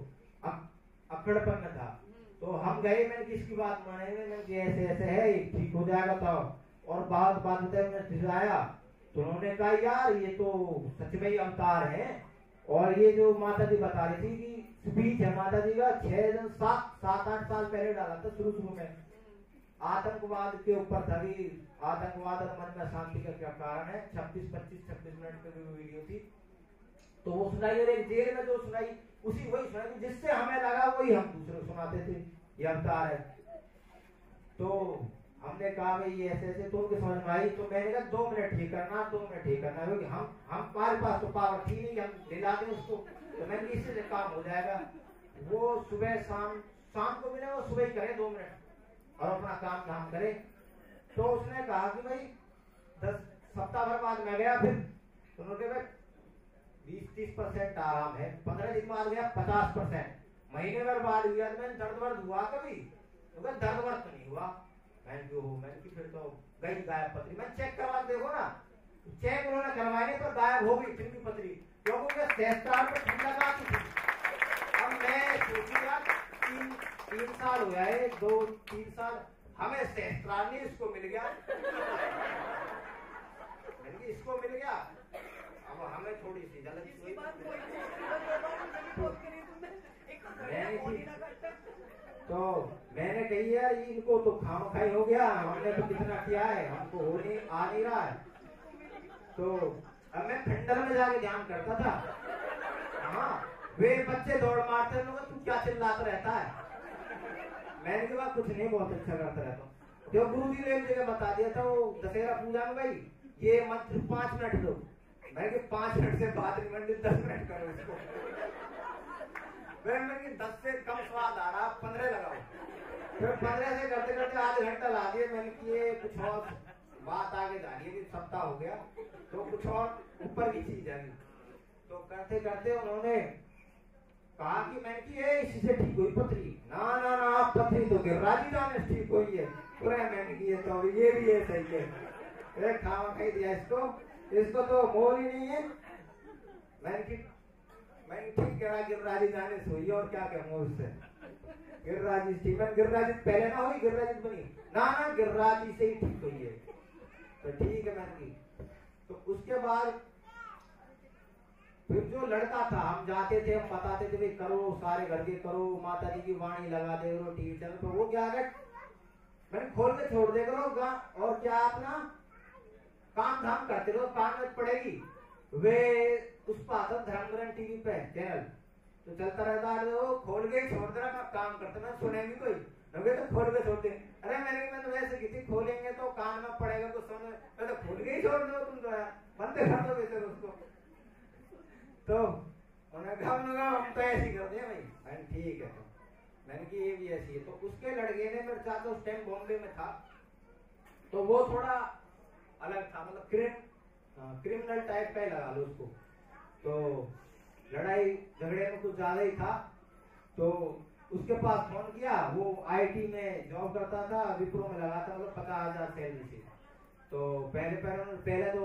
Speaker 2: अकड़पन में था। तो हम गए, मैंने किसकी बात मानेंगे, मैंने ऐसे ऐसे है, ठीक हो जाएगा। तो और बात में आया, तो उन्होंने कहा यार ये तो सच में ही अवतार है। और ये जो माता जी बता रही थी कि स्पीच है माता जी का, 7-8 साल पहले डाला था शुरू में, आतंकवाद के ऊपर था कि आतंकवाद और मन में शांति का क्या कारण है। 26 मिनट की वीडियो थी, तो वो सुनाई, और एक जेल में जो सुनाई वही सुनाई, जिससे हमें लगा वही हम दूसरे को सुनाते थे, ये अवतार है। तो हमने कहा भाई ये ऐसे तो उनके समझ में आई। तो मैंने कहा 2 मिनट ठीक करना, 2 मिनट ठीक करना, क्योंकि हम हमारे पास तो पावर थी नहीं, हम दिला दें उसको। तो मैंने इसी से काम हो जाएगा। वो सुबह शाम को मिले, वो सुबह ही करे 2 मिनट और अपना काम धाम करे। तो उसने कहा कि भाई 10 सप्ताह भर बाद मैं गया, फिर तो उन्होंने कहा 20-30% आराम है। 15 दिन बाद गया 50%, महीने भर बाद गया तो मैंने दर्द वर्द हुआ कभी, तो दर्द वर्द तो नहीं हुआ। मैंने क्यों हो, मैंने फिर तो गई गायब पथरी। मैंने चेक करवा देखो ना, चेक उन्होंने करवाने पर गायब हो गई फिर भी पथरी, क्योंकि उनके सहस्त्रार पर ठीक लगा चुकी। अब मैं सोचूंगा 3 साल हो गया है, 2-3 साल हमें सहस्त्रार नहीं, इसको मिल गया, इसको मिल गया। अब हमें थोड़ी सी जलन हुई, तो मैंने कही है इनको तो खामखाई हो गया, हमने तो कितना किया है, हमको हो नहीं आ नहीं रहा है। तो अब मैं खंडर में जाके ध्यान करता था, हाँ वे बच्चे दौड़ मारते हैं, तू क्या चिल्लाता रहता है। मैंने कहा कुछ नहीं, बहुत अच्छा करता रहता हूँ। जो गुरु जी ने एक जगह बता दिया था, वो दशहरा पूजा में भाई ये मंत्र 5 मिनट दो, मैंने 5 मिनट से बात नहीं मंदिर 10 मिनट करो इसको। मैंने 10 से कम स्वाद आ रहा, 15 लगाओ, फिर 15 से करते करते आधे घंटा ला दिए। मैंने किए कुछ और बात आगे जा रही है कि सप्ताह हो गया तो कुछ और ऊपर की चीज है। तो करते करते उन्होंने कहा कि मैंने कि ये इसी से ठीक हुई पथरी, ना ना ना आप पथरी तो गिरिराज जी जाने ठीक हुई है। मैंने की तो ये भी है सही है, खावा खाई दिया इसको तो मोल ही नहीं है। मैंने ठीक करा गिरिराज जी जाने सोई, और क्या कहूँ उससे, गिरिराज जी ठीक, गिरिराज जी पहले ना हुई, गिरिराज जी बनी ना ना गिरिराज जी से ही ठीक हुई है, तो ठीक है मैंने की। तो उसके बाद फिर जो लड़का था, हम जाते थे, हम बताते थे भाई करो, सारे घर के करो, माता जी की वाणी लगा दे करो टीवी चैनल पर, वो क्या है मैंने खोल के छोड़ दे करो, और क्या अपना काम धाम करते रहो, काम में पड़ेगी। वे उस पास धर्मग्रहण टीवी पे चैनल तो चलता रहता है, वो खोल के छोड़ देना, काम करते ना सुनेंगे कोई, तो खोल के छोड़ दे। अरे मैंने वैसे किसी खोलेंगे तो कान में पड़ेगा कुछ समझ, मैं तो खोल के ही छोड़ दो, तुम जो है बंद कर दो वैसे उसको। तो उन्होंने कहा हम तो ऐसे ही करते हैं भाई। मैंने ठीक है, तो मैंने की ये भी ऐसी है। तो उसके लड़के ने मेरे साथ उस टाइम बॉम्बे में था, तो वो थोड़ा अलग था, मतलब क्रिमिनल टाइप का ही लगा लो उसको। तो लड़ाई झगड़े में कुछ ज्यादा ही था, तो उसके पास फोन किया, वो आईटी में जॉब करता था, विप्रो में लगा था, मतलब 50,000 सैलरी से। तो पहले तो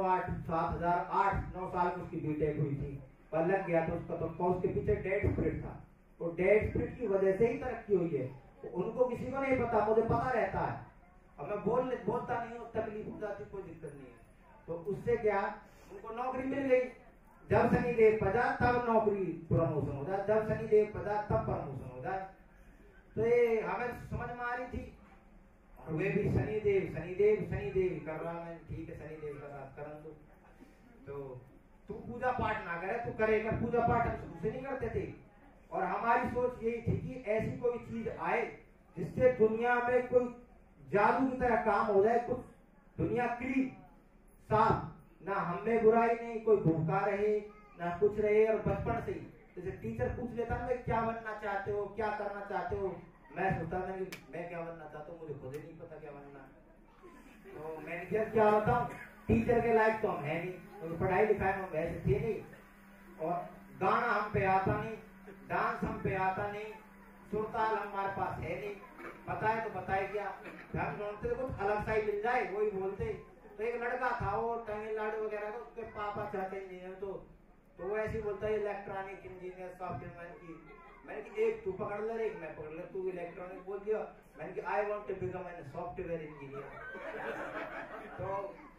Speaker 2: 8-9 साल की उसकी बीटेक हुई थी, पर लग गया था उसका, तो उसके पीछे डेट स्प्रिट था, तो डेट स्प्रिट की वजह से ही तरक्की हुई है। तो उनको किसी को नहीं पता, मुझे पता रहता है, अब मैं बोलता नहीं हूँ, तकलीफ हो जाती, कोई दिक्कत नहीं है। तो उससे क्या उनको नौकरी मिल गई, जब शनिदेव बजा तब नौकरी प्रमोशन हो जाए, जब शनिदेव बजा तब प्रमोशन हो जाए। तो ये हमें समझ में आ रही थी, और वे भी शनिदेव कर रहा, मैं ठीक है शनिदेव का साथ करन तो तू पूजा पाठ ना करे, तू करेगा पूजा पाठ, हम शुरू से नहीं करते थे। और हमारी सोच यही थी कि ऐसी कोई चीज आए जिससे दुनिया में कोई जादू की तरह काम हो जाए, कुछ दुनिया क्लीन साफ, ना हमें बुराई नहीं, कोई भूखा रहे ना कुछ रहे। और बचपन से ही जैसे टीचर पूछ लेता ना क्या बनना चाहते हो, क्या करना चाहते हो, मैं सोचता था कि मैं क्या बनना चाहता हूँ, मुझे खुद ही नहीं पता क्या बनना। तो मैंने क्या बताऊँ, टीचर के लायक तो हम है नहीं, तो पढ़ाई लिखाई में वैसे थे नहीं, और गाना हम पे आता नहीं, डांस हम पे आता नहीं, सुरताल हमारे पास है नहीं, बताए तो बताए क्या, हम ढूंढते कुछ अलग सा ही मिल जाए वही बोलते। तो एक लड़का था, वो तमिलनाडु वगैरह का, उसके पापा चाहते इंजीनियर, तो वो ऐसे बोलता है इलेक्ट्रॉनिक इंजीनियर सॉफ्टवेयर की। मैंने कि एक तू पकड़ ले, एक मैं पकड़ ले, तू इलेक्ट्रॉनिक बोल दिया, मैंने कि I want to become an software engineer. तो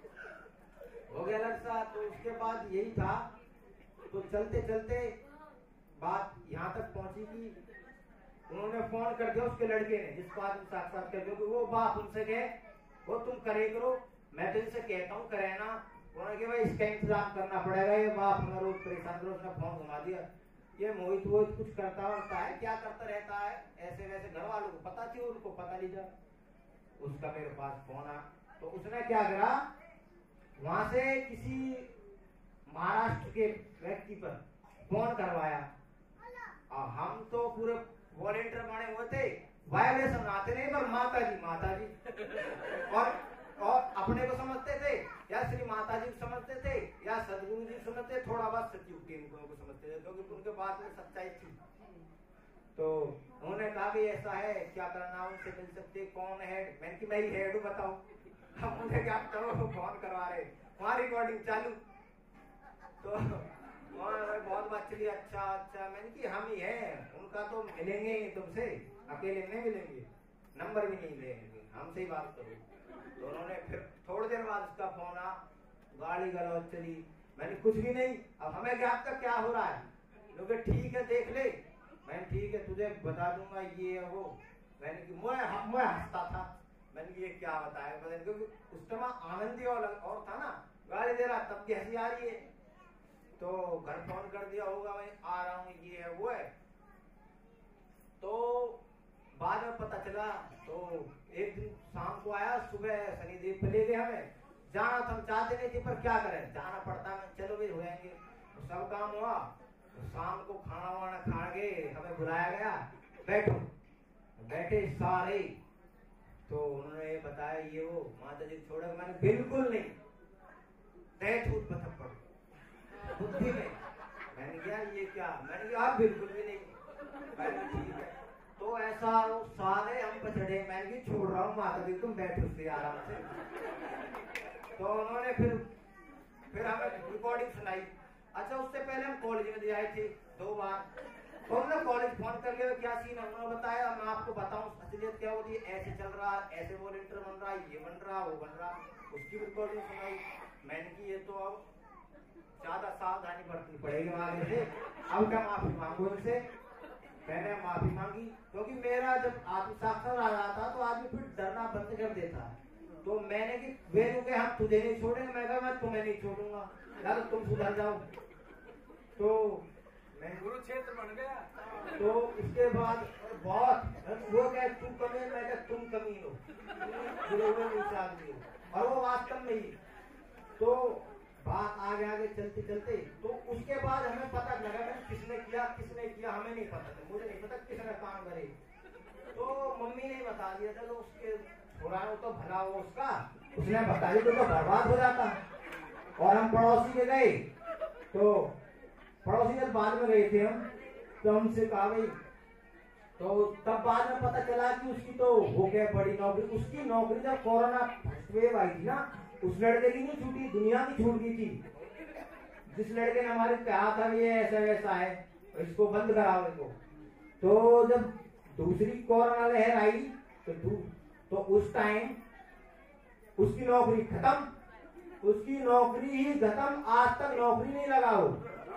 Speaker 2: हो गया अलग सा। तो उसके बाद यही था, तो चलते चलते बात यहाँ तक पहुंची कि उन्होंने फोन कर दिया उसके लड़के ने, जिसको आज साक्षात कर दिया, वो बाप उनसे गए, वो तुम करे करो, मैं तो इनसे कहता हूँ करे ना। उन्होंने कहा भाई इसका इंतजाम करना पड़ेगा, ये बाप हमें रोज परेशान करो, उसने फोन घुमा दिया, ये मोहित वोहित कुछ करता रहता है, क्या करता रहता है, ऐसे वैसे घर वालों को पता थी, उनको पता नहीं था। उसका मेरे पास फोन आया, तो उसने क्या करा, वहां से किसी महाराष्ट्र के व्यक्ति पर फोन करवाया, और हम तो पूरे वॉलेंटियर बने हुए थे, वायब्रेशन आते नहीं, पर माता जी और अपने को समझते थे, या श्री माता जी को समझते थे, या सदगुरु जी सुनते थोड़ा बहुत सचिव टीम को समझते थे, क्योंकि उनके बात में सच्चाई थी। तो उन्होंने कहा कि ऐसा है, क्या करना, उनसे मिल सकते, कौन है? मैंने कि मैं ही हेड हूँ, बताओ। हम उन्हें क्या करो, फोन करवा रहे, वहाँ रिकॉर्डिंग चालू। तो वहाँ बहुत बात चली, अच्छा अच्छा। मैंने कि हम ही हैं, उनका तो मिलेंगे ही तुमसे, अकेले नहीं मिलेंगे, नंबर भी नहीं लेंगे, हमसे ही बात करो। तो उन्होंने फिर थोड़ी देर बाद उसका फोन आ, गाड़ी गलौज चली। मैंने कुछ भी नहीं, अब हमें क्या आपका क्या हो रहा है? लोग ठीक है देख ले। मैंने ठीक है तुझे बता दूंगा ये वो। मैंने कि मैं हंसता था, मैंने कि ये क्या बताया, क्योंकि उस समय आनंद ही और था ना, गाड़ी दे रहा तब भी हंसी आ रही है। तो घर फोन कर दिया होगा, मैं आ रहा हूँ, ये है वो है। तो बाद में पता चला, तो एक दिन शाम को आया, सुबह शनिदेव पे ले गए हमें। जाना तो हम चाहते नहीं थे, पर क्या करें, जाना पड़ता है। चलो भी हो जाएंगे, तो सब काम हुआ। तो शाम को खाना वाना खा के हमें बुलाया गया, बैठो। बैठे सारे, तो उन्होंने बताया ये वो माता जी छोड़ा। मैंने बिल्कुल नहीं, थप्पड़ बुद्धि में। मैंने कहा ये क्या? मैंने कहा बिल्कुल भी नहीं। मैंने ठीक है। तो ऐसा सारे हम पे चढ़े। मैंने कहा छोड़ रहा हूँ माता जी, तुम बैठो से आराम से। तो उन्होंने फिर हमें रिकॉर्डिंग सुनाई। अच्छा, उससे पहले हम कॉलेज में दिए थे 2 बार। तो उन्होंने कॉलेज फोन कर लिया, क्या सीन है? उन्होंने बताया, मैं आपको बताऊं असलियत क्या होती है, ऐसे चल रहा, ऐसे वॉलंटियर बन रहा, ये बन रहा, वो बन रहा। उसकी रिकॉर्डिंग सुनाई। मैंने की ये तो अब ज्यादा सावधानी बरतनी पड़ेगी आगे से, अब क्या माफी मांगो इनसे। मैंने माफी मांगी, क्योंकि मेरा जब आत्म साक्षात्कार आ रहा था तो आदमी फिर डरना बंद कर देता है। तो मैंने कि वे रुके, हम तुझे नहीं छोड़ेंगे। मैं कहा मैं तुम्हें नहीं छोड़ूंगा, या तो तुम सुधर जाओ। तो मैं
Speaker 1: कुरुक्षेत्र बन गया।
Speaker 2: तो इसके बाद बहुत वो क्या तू कमीन, मैं क्या तुम कमीन हो, आदमी हो। और वो वास्तव में ही। तो बात आगे आगे चलते चलते, तो उसके बाद हमें पता लगा किसने किया हमें नहीं पता था, मुझे नहीं पता किसने काम करे। तो मम्मी ने बता दिया था, तो उसके थोड़ा तो भला हो उसका, उसने बता दिया तो बर्बाद हो जाता। और हम पड़ोसी के गए, तो पड़ोसी जब बाद में गए थे हम, तो हमसे कहा भाई, तो तब बाद में पता चला कि उसकी तो हो गया बड़ी नौकरी। उसकी नौकरी जब कोरोना फर्स्ट वेव आई थी ना, उस लड़के की नहीं छूटी, दुनिया की छूट गई थी। जिस लड़के ने हमारे कहा था ये ऐसा वैसा है, इसको बंद कराओ इसको। तो जब दूसरी कोरोना लहर आई, तो उस टाइम उसकी नौकरी खत्म, उसकी नौकरी ही खत्म, आज तक नौकरी नहीं लगा हो।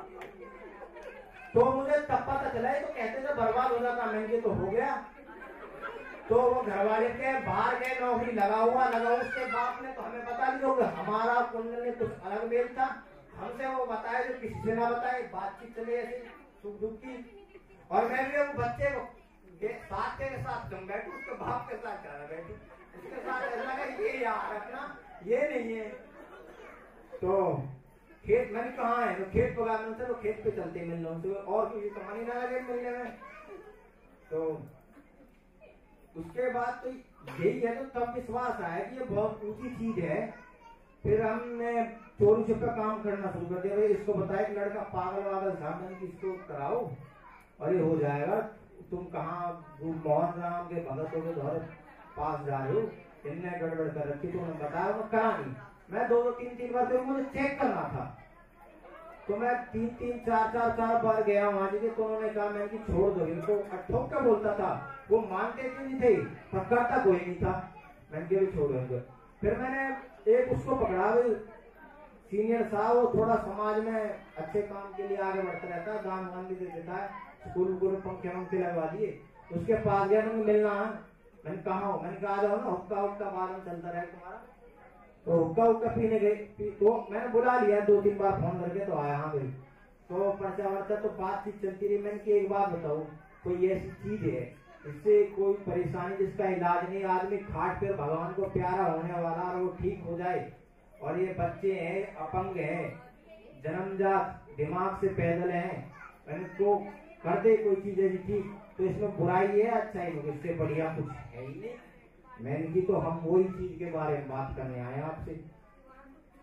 Speaker 2: तो मुझे तब पता चला, तो कहते थे बर्बाद हो जाता, मैंने तो हो गया। तो वो घर वाले के बाहर गए, नौकरी लगा उसके बाप ने तो हमें बता दिया, हमारा कुंडल ने कुछ अलग मेल था, हमसे वो बताया जो किसी से ना बताए, बातचीत चले ऐसे सुख दुख की। और मैं भी वो बच्चे को साथ के साथ तुम बैठो, उसके बाप के साथ जा बैठो, उसके साथ ऐसा लगा ये यार अपना ये नहीं है। तो खेत मैंने कहा है, तो खेत पका मिलते, तो खेत पे चलते मिल लो, तो और किसी कमानी ना लगे मिलने में। तो उसके बाद तो यही है, तो तब विश्वास आया कि ये बहुत ऊंची चीज है। फिर हमने चोरी छुपे काम करना शुरू कर दिया। भाई इसको बताया कि लड़का पागल झामन की, इसको कराओ और ये हो जाएगा। तुम कहाँ मोहन राम के भगतों के द्वारा पास जा रहे हो, इनने गड़बड़ कर रखी। तो उन्होंने बताया, मैं करा नहीं। मैं 2-3 बार तो मुझे चेक करना था, तो मैं 3-4 बार गया वहां जी। तो उन्होंने कहा मैं कि छोड़ दो इनको। ठोक के बोलता था, वो मानते क्यों नहीं थे, पर करता कोई नहीं था। मैंने कहा छोड़ो इनको। फिर मैंने एक उसको पकड़ा, सीनियर साहब, वो थोड़ा समाज में अच्छे काम के लिए आगे बढ़ता रहता है, दान वान भी दे देता है, स्कूल पंखे लगवा दिए। उसके पास गया, मैंने मिलना। मैंने कहा हो, मैंने कहा जाओ ना, हुक्का बाद में चलता रहे तुम्हारा। तो हुक्का पीने गए, तो मैंने बुला लिया 2-3 बार फोन करके, तो आया हाँ भाई। तो पर्चा वर्चा तो बातचीत चलती रही। मैंने कि एक बात बताऊं, कोई ऐसी चीज है जिससे कोई परेशानी जिसका इलाज नहीं, आदमी खाट पे भगवान को प्यारा होने वाला और वो ठीक हो जाए, और ये बच्चे हैं, अपंग हैं, जन्मजात दिमाग से पैदल हैं, मैंने तो कर दे कोई चीज ऐसी ठीक, तो इसमें बुराई है अच्छा ही, इससे बढ़िया कुछ है ही नहीं। मैंने की तो हम वही चीज के बारे में बात करने आए आपसे।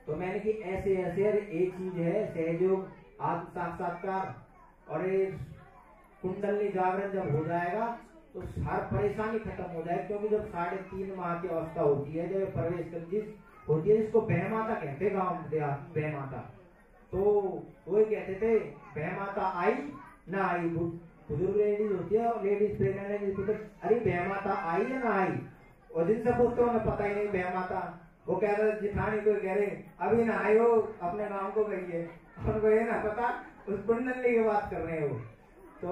Speaker 2: तो मैंने कि ऐसे ऐसे एक चीज है सहयोग आत्म साक्षात्कार और ये कुंडली जागरण जब हो जाएगा तो हर परेशानी खत्म हो जाएगी। क्योंकि जब 3.5 माह की अवस्था होती है, जब प्रवेश होती है, इसको बह माता कहते गाँव में, बह माता। तो वो कहते थे बह माता आई ना आई, बुजुर्ग लेडीज होती है और लेडीज प्रेग्नेंट, अरे बह माता आई या ना आई, और जिनसे पूछते उन्हें पता ही नहीं बह माता। वो कह रहे जिठानी को कह रहे अभी ना आई हो, अपने गांव को गई है, उनको ये ना पता उस कुंडली की बात कर रहे हो। तो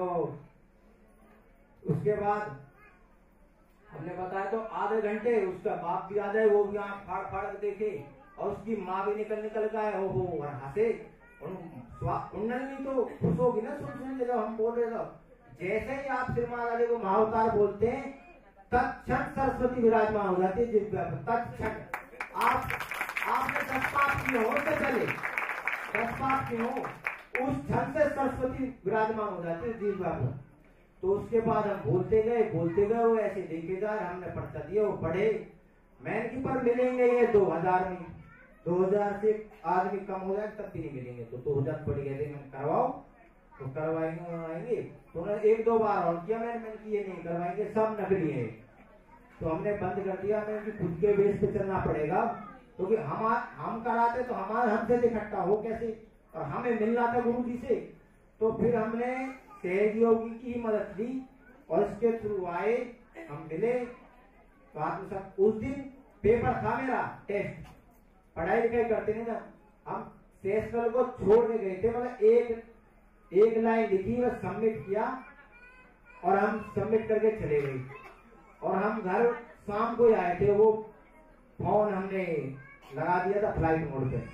Speaker 2: उसके बाद हमने बताया तो आधे घंटे उसका बाप भी आ जाए, वो भी आंख फाड़ फाड़ के देखे, और उसकी माँ भी निकल गए हो और हंसे। कुंडली तो खुश होगी ना सुन जब हम बोल रहे थे। जैसे ही आप श्रीमान वाले को महावतार बोलते हैं, तत्क्षण सरस्वती विराजमान हो जाती है जिस तत्क्षण। आपने 10 पाप किए हो तो चले, 10 पाप किए हो, उस क्षण से सरस्वती विराजमान हो जाती है जीव पर। तो उसके बाद हम बोलते गए वो ऐसे देखे जा रहे, हमने पर्चा दिया, वो पढ़े। मैंने की पर मिलेंगे ये 2000 में, 2000 से आदमी कम हो जाए तब भी नहीं मिलेंगे। तो 2000 पड़ गए थे, मैंने करवाओ तो करवाएंगे। तो उन्होंने 1-2 बार और किया, मैंने कि ये नहीं करवाएंगे, सब नकली है। तो हमने बंद कर दिया। मैंने कि खुद के बेस पे चलना पड़ेगा, क्योंकि हम कराते तो हमारे हमसे इकट्ठा हो कैसे, और हमें मिलना था गुरु जी से। तो फिर हमने सहयोगी की मदद ली और इसके थ्रू आए, हम मिले। तो उस दिन पेपर था मेरा टेस्ट, पढ़ाई लिखाई करते नहीं ना हम, सेशनल को छोड़ के गए थे। मतलब एक लाइन लिखी, बस सबमिट किया और हम सबमिट करके चले गए। और हम घर शाम को आए थे, वो फोन हमने लगा दिया था फ्लाइट मोड पे।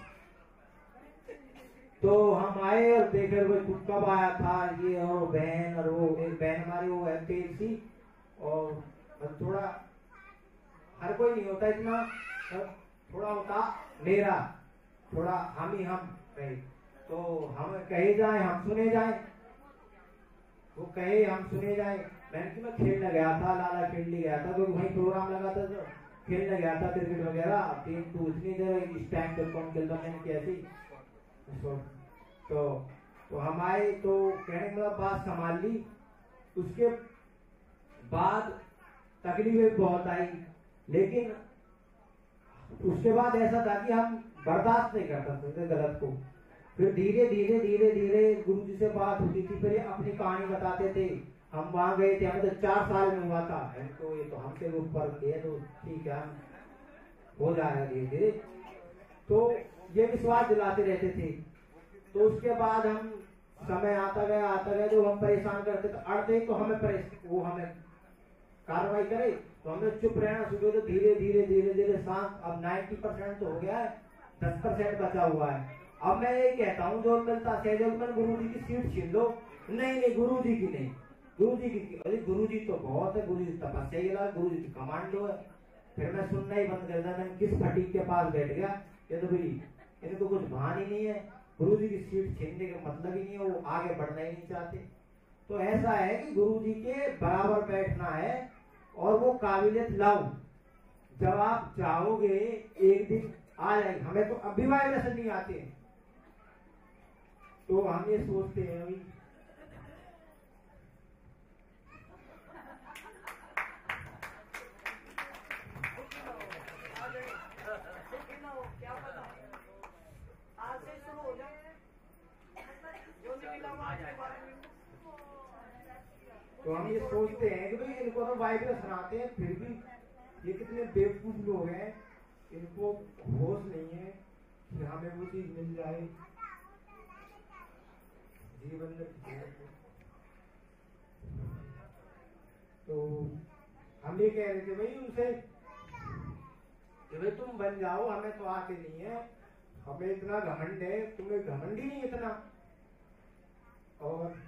Speaker 2: तो हम आए और देखे वो कब आया था ये, और बहन, और वो एक बहन हमारी वो MPSC, और थोड़ा हर कोई नहीं होता इतना, थोड़ा होता मेरा, थोड़ा हम ही हम रहे। तो हम कहे जाए हम सुने जाए, वो कहे हम सुने जाए। मैं खेलने गया था, लाला खेलने गया था, क्योंकि वहीं प्रोग्राम लगा था, तो खेलने गया था क्रिकेट वगैरह। तू इतनी देर इस टाइम तक कौन खेलता, मैंने कैसी। तो हम आए तो कहने के बाद बात संभाल ली। उसके बाद तकलीफें बहुत आई, लेकिन उसके बाद ऐसा था कि हम बर्दाश्त नहीं कर सकते गलत को। फिर धीरे धीरे गुरु जी से बात होती थी, फिर अपनी कहानी बताते थे। हम वहां गए थे, हमें तो 4 साल में हुआ था, तो ये तो हमसे ऊपर गए, तो ठीक है हो जाएगा धीरे धीरे। तो ये विश्वास दिलाते रहते थे। तो उसके बाद हम समय आता गया जो हम परेशान करते तो अड़ते, तो वो हमें कार्रवाई करे, तो हमने चुप रहना शुरू। तो धीरे धीरे शांत। अब 90% तो हो गया है, 10% बचा हुआ है। अब मैं ये कहता हूँ जो मिलता सहयोग में गुरु जी की सीट छीन लो, नहीं गुरु जी की नहीं, गुरु जी की। अरे गुरु जी तो बहुत है, गुरु जी तपस्या ही लगा, गुरु जी की कमांडो है। फिर मैं सुनना ही बंद कर दिया। मैं किस फटीक के पास बैठ गया, ये तो भाई इनको कुछ भान ही नहीं है, गुरु जी की सीट छीनने का मतलब ही नहीं है, वो आगे बढ़ना ही नहीं चाहते। तो ऐसा है कि गुरु जी के बराबर बैठना है और वो काबिलियत लाओ। जब आप चाहोगे एक दिन आ जाएंगे। हमें तो अभी वाइब्रेशन नहीं आते, तो हम ये सोचते हैं अभी तो हम ये सोचते हैं कि भाई इनको तो वाइब्रेशन आते हैं, फिर भी ये कितने बेवकूफ लोग हैं, इनको होश नहीं है कि हमें वो चीज मिल जाए जीवन में। तो हम ये कह रहे थे भाई उनसे कि भाई तुम बन जाओ, हमें तो आते नहीं है, हमें इतना घमंड है, तुम्हें घमंड ही नहीं इतना। और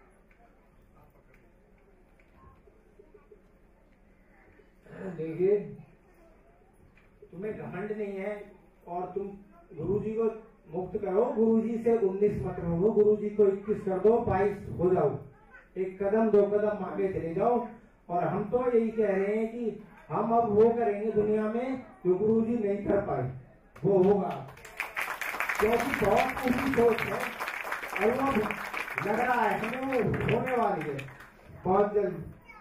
Speaker 2: देखिए तुम्हें घमंड नहीं है और तुम गुरुजी को मुक्त करो, गुरुजी से 19 मत रहो, गुरुजी को 21 कर दो, 22 हो जाओ, एक कदम 2 कदम आगे चले जाओ। और हम तो यही कह रहे हैं कि हम अब वो करेंगे दुनिया में जो गुरुजी नहीं कर पाए, वो होगा। क्योंकि बहुत ऊंची सोच है और वो लग रहा है हमें वो होने वाली है बहुत जल्द,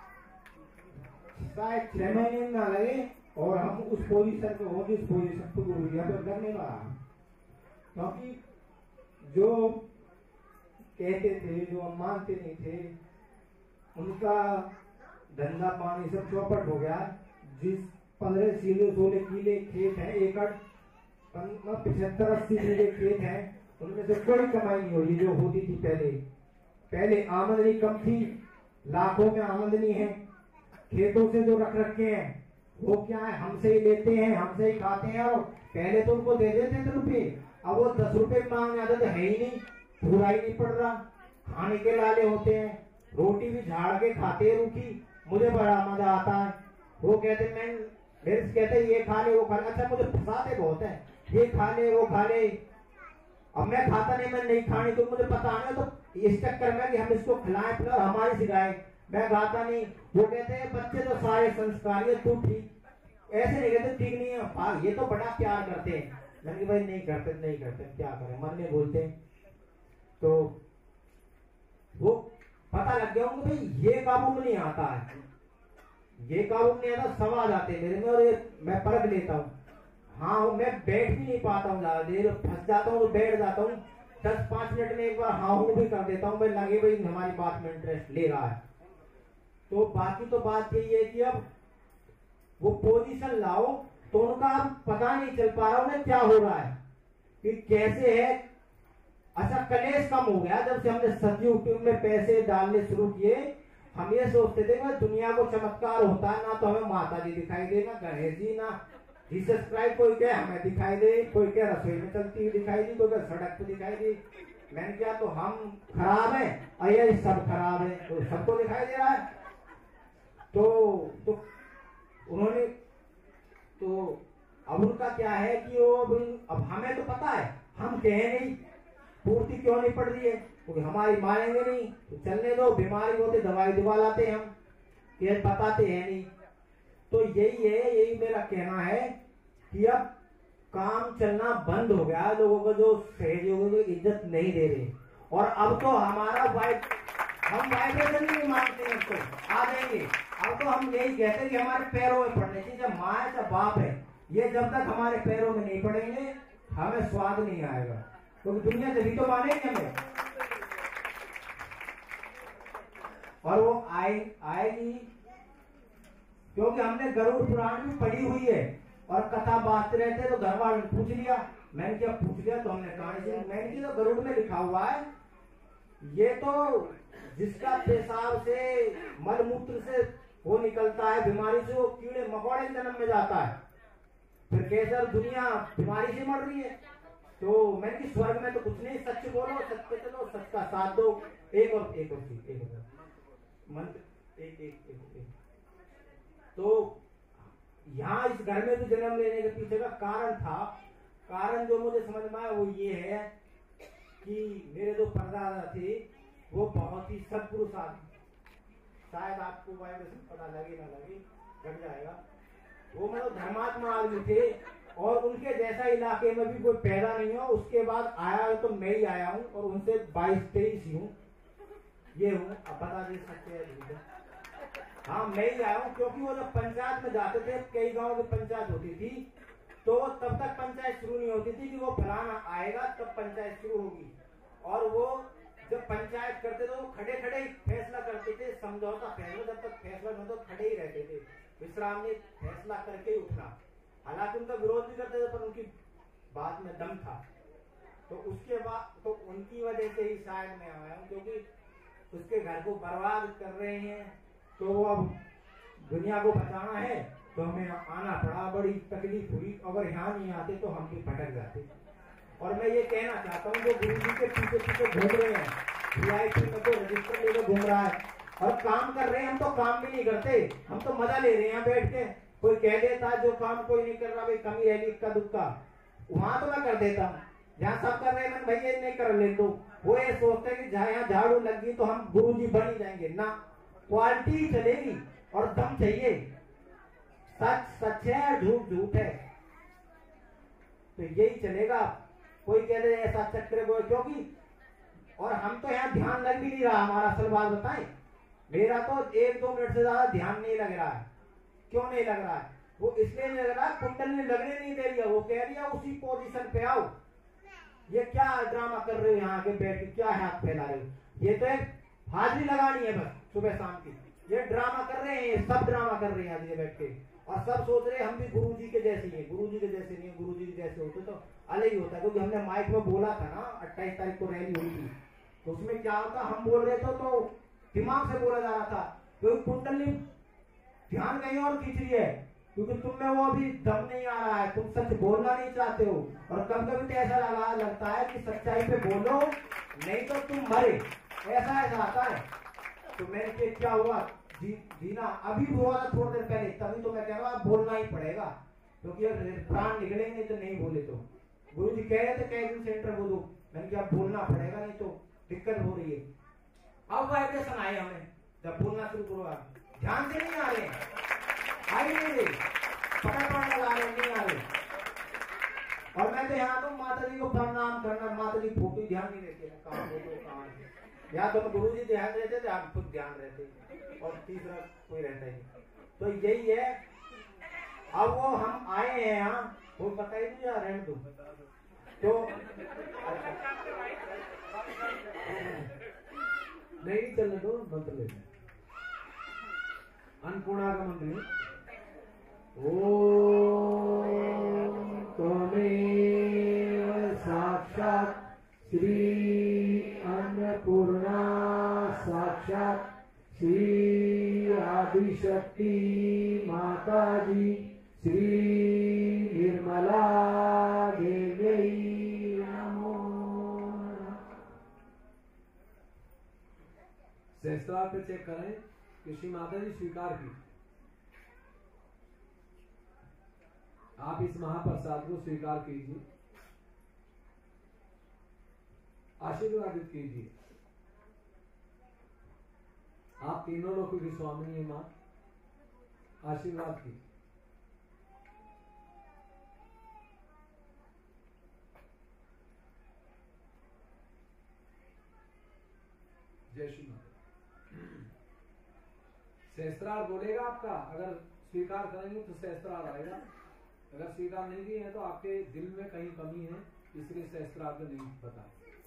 Speaker 2: शायद 6 महीने ना लगे और हम उस पोजीशन पे हो जिस पोजीशन पे गुरु जी पर करने वाला। क्योंकि जो कहते थे, जो हम मानते नहीं थे, उनका धंधा पानी सब चौपट हो गया। जिस 15 सीले 16 किले खेत है, एकड़ 75-80 किले खेत है, उनमें से कोई कमाई नहीं हो रही जो होती थी पहले आमदनी कम थी, लाखों में आमदनी है। खेतों से जो रख रखे हैं वो क्या है, हमसे ही लेते हैं, हमसे ही खाते हैं। और पहले तो उनको दे देते थे रुपये, अब वो 10 रुपए मांगने आदत है ही नहीं, पूरा ही नहीं पड़ रहा। खाने के लाले होते हैं, रोटी भी झाड़ के खाते हैं रूखी। मुझे बड़ा मजा आता है, वो कहते मैं मेरे से कहते ये खा ले वो खा ले, अच्छा मुझे फंसाते बहुत है, ये खा ले वो खा ले। अब मैं खाता नहीं, मैं नहीं खानी, तो मुझे पता नहीं, तो इस चक्कर में कि हम इसको खिलाएं पिलाएं, हमारी सिखाए, मैं खाता नहीं। वो कहते हैं बच्चे तो सारे संस्कारी, तू ठीक, ऐसे नहीं कहते ठीक नहीं है, ये तो बड़ा प्यार करते हैं। मैंने भाई नहीं करते क्या करें, मन में बोलते हैं। तो वो पता लग गया उनको भाई ये काबू में नहीं आता है, ये काबू में नहीं आता, सवाल आते मेरे में और ये मैं परख लेता हूँ। हाँ मैं बैठ भी नहीं पाता हूँ, ज्यादा देर फंस जाता हूँ तो बैठ जाता हूँ, 10-5 मिनट में एक बार हाँ हूँ भी कर देता हूँ, भाई लगे भाई हमारी बात में इंटरेस्ट ले रहा है। तो बाकी तो बात यही है कि अब वो पोजीशन लाओ तो उनका अब पता नहीं चल पा रहा उन्हें क्या हो रहा है कि कैसे है। अच्छा कलेश कम हो गया जब से हमने सतयुग में पैसे डालने शुरू किए। हम ये सोचते थे कि दुनिया को चमत्कार होता है, ना तो हमें माता जी दिखाई दे, ना गणेश जी, ना जीसस क्राइस्ट, कोई क्या हमें दिखाई दे, कोई क्या रसोई में चलती हुई दिखाई दी, कोई क्या सड़क पे दिखाई दी। मैंने क्या तो हम खराब है और ये सब खराब है, तो सबको दिखाई दे रहा है। तो उन्होंने तो अब उनका क्या है कि वो अब हमें तो पता है, हम कहे नहीं पूर्ति क्यों नहीं पड़ रही है, क्योंकि हमारी मानेंगे नहीं, तो चलने दो, बीमारी होते दवाई दिवा लाते हम, ये बताते हैं नहीं। तो यही है, यही मेरा कहना है कि अब काम चलना बंद हो गया, लोगों को जो सहयोगियों को इज्जत नहीं दे रहे। और अब तो हमारा हम वाइब्रेशन नहीं मानते हैं, उसको आ जाएंगे। अब तो हम यही कहते हैं कि हमारे पैरों में पड़ने चाहिए, जब माँ है जब बाप है, ये जब तक हमारे पैरों में नहीं पड़ेंगे हमें स्वाद नहीं आएगा, क्योंकि तो दुनिया तभी तो मानेगी हमें। और वो आएगी क्योंकि हमने गरुड़ पुराण भी पढ़ी हुई है और कथा बांटते रहते, तो घर वालों ने पूछ लिया, मैंने क्या पूछ लिया, तो हमने कहानी सुनी। मैंने की तो गरुड़ में लिखा हुआ है, ये तो जिसका पेशाब से मलमूत्र से वो निकलता है बीमारी से, वो कीड़े मकोड़े जन्म में जाता है, फिर कैसे दुनिया बीमारी से मर रही है। तो मैंने कि स्वर्ग में तो कुछ नहीं, सच बोलो, सच पे चलो, सच का साथ दो। एक और मंत्र एक। तो यहाँ इस घर में भी जन्म लेने के पीछे का कारण था, कारण जो मुझे समझ में आया वो ये है कि मेरे जो परदादा थे वो बहुत ही सत्पुरुष आदमी, शायद आपको वाइब्रेशन पता लगे ना लगे, घट जाएगा। वो मतलब धर्मात्मा आदमी थे और उनके जैसा इलाके में भी कोई पैदा नहीं हो। उसके बाद आया तो मैं ही आया हूँ और उनसे 22-23 ही हूँ, ये हूँ। अब बता दे सकते हैं, हाँ मैं ही आया हूँ, क्योंकि वो जब पंचायत में जाते थे, कई गाँव की पंचायत होती थी, तो तब तक पंचायत शुरू नहीं होती थी कि वो फलाना आएगा तब पंचायत शुरू होगी। और वो जब पंचायत करते थे वो खड़े खड़े ही फैसला करते थे, समझौता फैसला, जब तक फैसला नहीं तो खड़े ही रहते थे, विश्राम ने फैसला करके ही उठना। हालांकि उनका विरोध भी करते थे पर उनकी बात में दम था। तो उसके बाद तो उनकी वजह से ही शायद मैं आया हूँ, क्योंकि उसके घर को बर्बाद कर रहे हैं, तो वो अब दुनिया को बचाना है तो हमें आना पड़ा, बड़ी तकलीफ हुई। अगर यहाँ नहीं आते तो हम भी भटक जाते। और मैं ये कहना चाहता हूँ जो गुरु जी के पीछे पीछे घूम रहे हैं, VIP में तो रजिस्टर लेकर घूम रहा है और काम कर रहे हैं, हम तो काम भी नहीं करते, हम तो मजा ले रहे हैं यहाँ बैठ के। कोई कह देता है जो काम कोई नहीं कर रहा, भाई कमी रहेगी इक्का दुक्का, वहां तो मैं कर देता हूँ। जहाँ सब कर रहे हैं मैं भैया नहीं कर ले, तो वो ये सोचते हैं कि जहाँ यहाँ झाड़ू लग गई तो हम गुरु जी बन ही जाएंगे ना। क्वालिटी चलेगी और दम चाहिए, सच सच है, झूठ झूठ है, तो यही चलेगा। कोई कह दे ऐसा चक्कर कोई, क्योंकि और हम तो यहाँ ध्यान लग भी नहीं रहा। हमारा असल बात बताएं, मेरा तो 1-2 मिनट से ज्यादा ध्यान नहीं लग रहा है। क्यों नहीं लग रहा है? वो इसलिए नहीं लग रहा है, कुंडली लगने नहीं दे रही है। वो कह रही है उसी पोजीशन पे आओ। ये क्या ड्रामा कर रहे हो यहाँ के बैठ के, क्या हाथ फैला रहे हो? ये तो एक हाजिरी लगानी है बस सुबह शाम की। ये ड्रामा कर रहे हैं, सब ड्रामा कर रहे हैं बैठ के, और सब सोच रहे हैं हम भी गुरुजी के जैसे ही हैं। गुरुजी के जैसे नहीं है, गुरुजी के जैसे होते तो अलग ही होता है। क्योंकि हमने माइक में बोला था ना 28 तारीख को रैली हुई थी, तो उसमें क्या होता, हम बोल रहे थे तो दिमाग से बोला जा रहा था, क्योंकि कुंडली ध्यान कहीं और खींच रही है, क्योंकि तुम में वो अभी दम नहीं आ रहा है, तुम सच बोलना नहीं चाहते हो। और कभी कभी तो ऐसा लगता है कि सच्चाई पे बोलो नहीं तो तुम मरे, ऐसा आता है। तो मैंने क्या हुआ, जीना अभी हुआ था थोड़ी देर पहले, तभी तो मैं कह रहा हूँ बोलना ही पड़ेगा, क्योंकि प्राण निकलेंगे तो नहीं बोले तो। गुरु जी कह रहे थे कई दिन सेंटर बोलो, मैंने क्या बोलना पड़ेगा, नहीं तो दिक्कत हो रही है। अब वाइब्रेशन आए हमें, जब बोलना शुरू करो, ध्यान से नहीं आ रहे, आई नहीं रही, पकड़ लगा रहे नहीं आ रहे। और मैं तो यहाँ तो माता जी को प्रणाम करना, माता जी फोटो ध्यान नहीं देते, कहाँ फोटो कहाँ है, या तो गुरु जी ध्यान रहते थे, आप खुद ध्यान रहते, और तीसरा कोई रहता ही। तो यही है, अब वो हम आए हैं यहाँ, वो पता ही नहीं रहने दो तो
Speaker 1: नहीं चलने दो, मंत्र ले अन्नपूर्णा का मंत्र है। ओम त्वमेव साक्षात् श्री अन्नपूर्णा साक्षात् श्री आदिशक्ति माता जी श्री निर्मला देवी नमो। सहस्त्रार पे चेक करें कि श्री माता जी स्वीकार की। आप इस महाप्रसाद को स्वीकार कीजिए, आशीर्वादित कीजिए। आप तीनों लोगों की स्वामिनी है मां, आशीर्वाद की। जय श्री माता। सहस्त्रार बोलेगा आपका, अगर स्वीकार करेंगे तो सहस्त्रार आएगा, अगर स्वीकार नहीं किए हैं तो आपके दिल में कहीं कमी है, इसलिए सहस्त्रार को नहीं पता,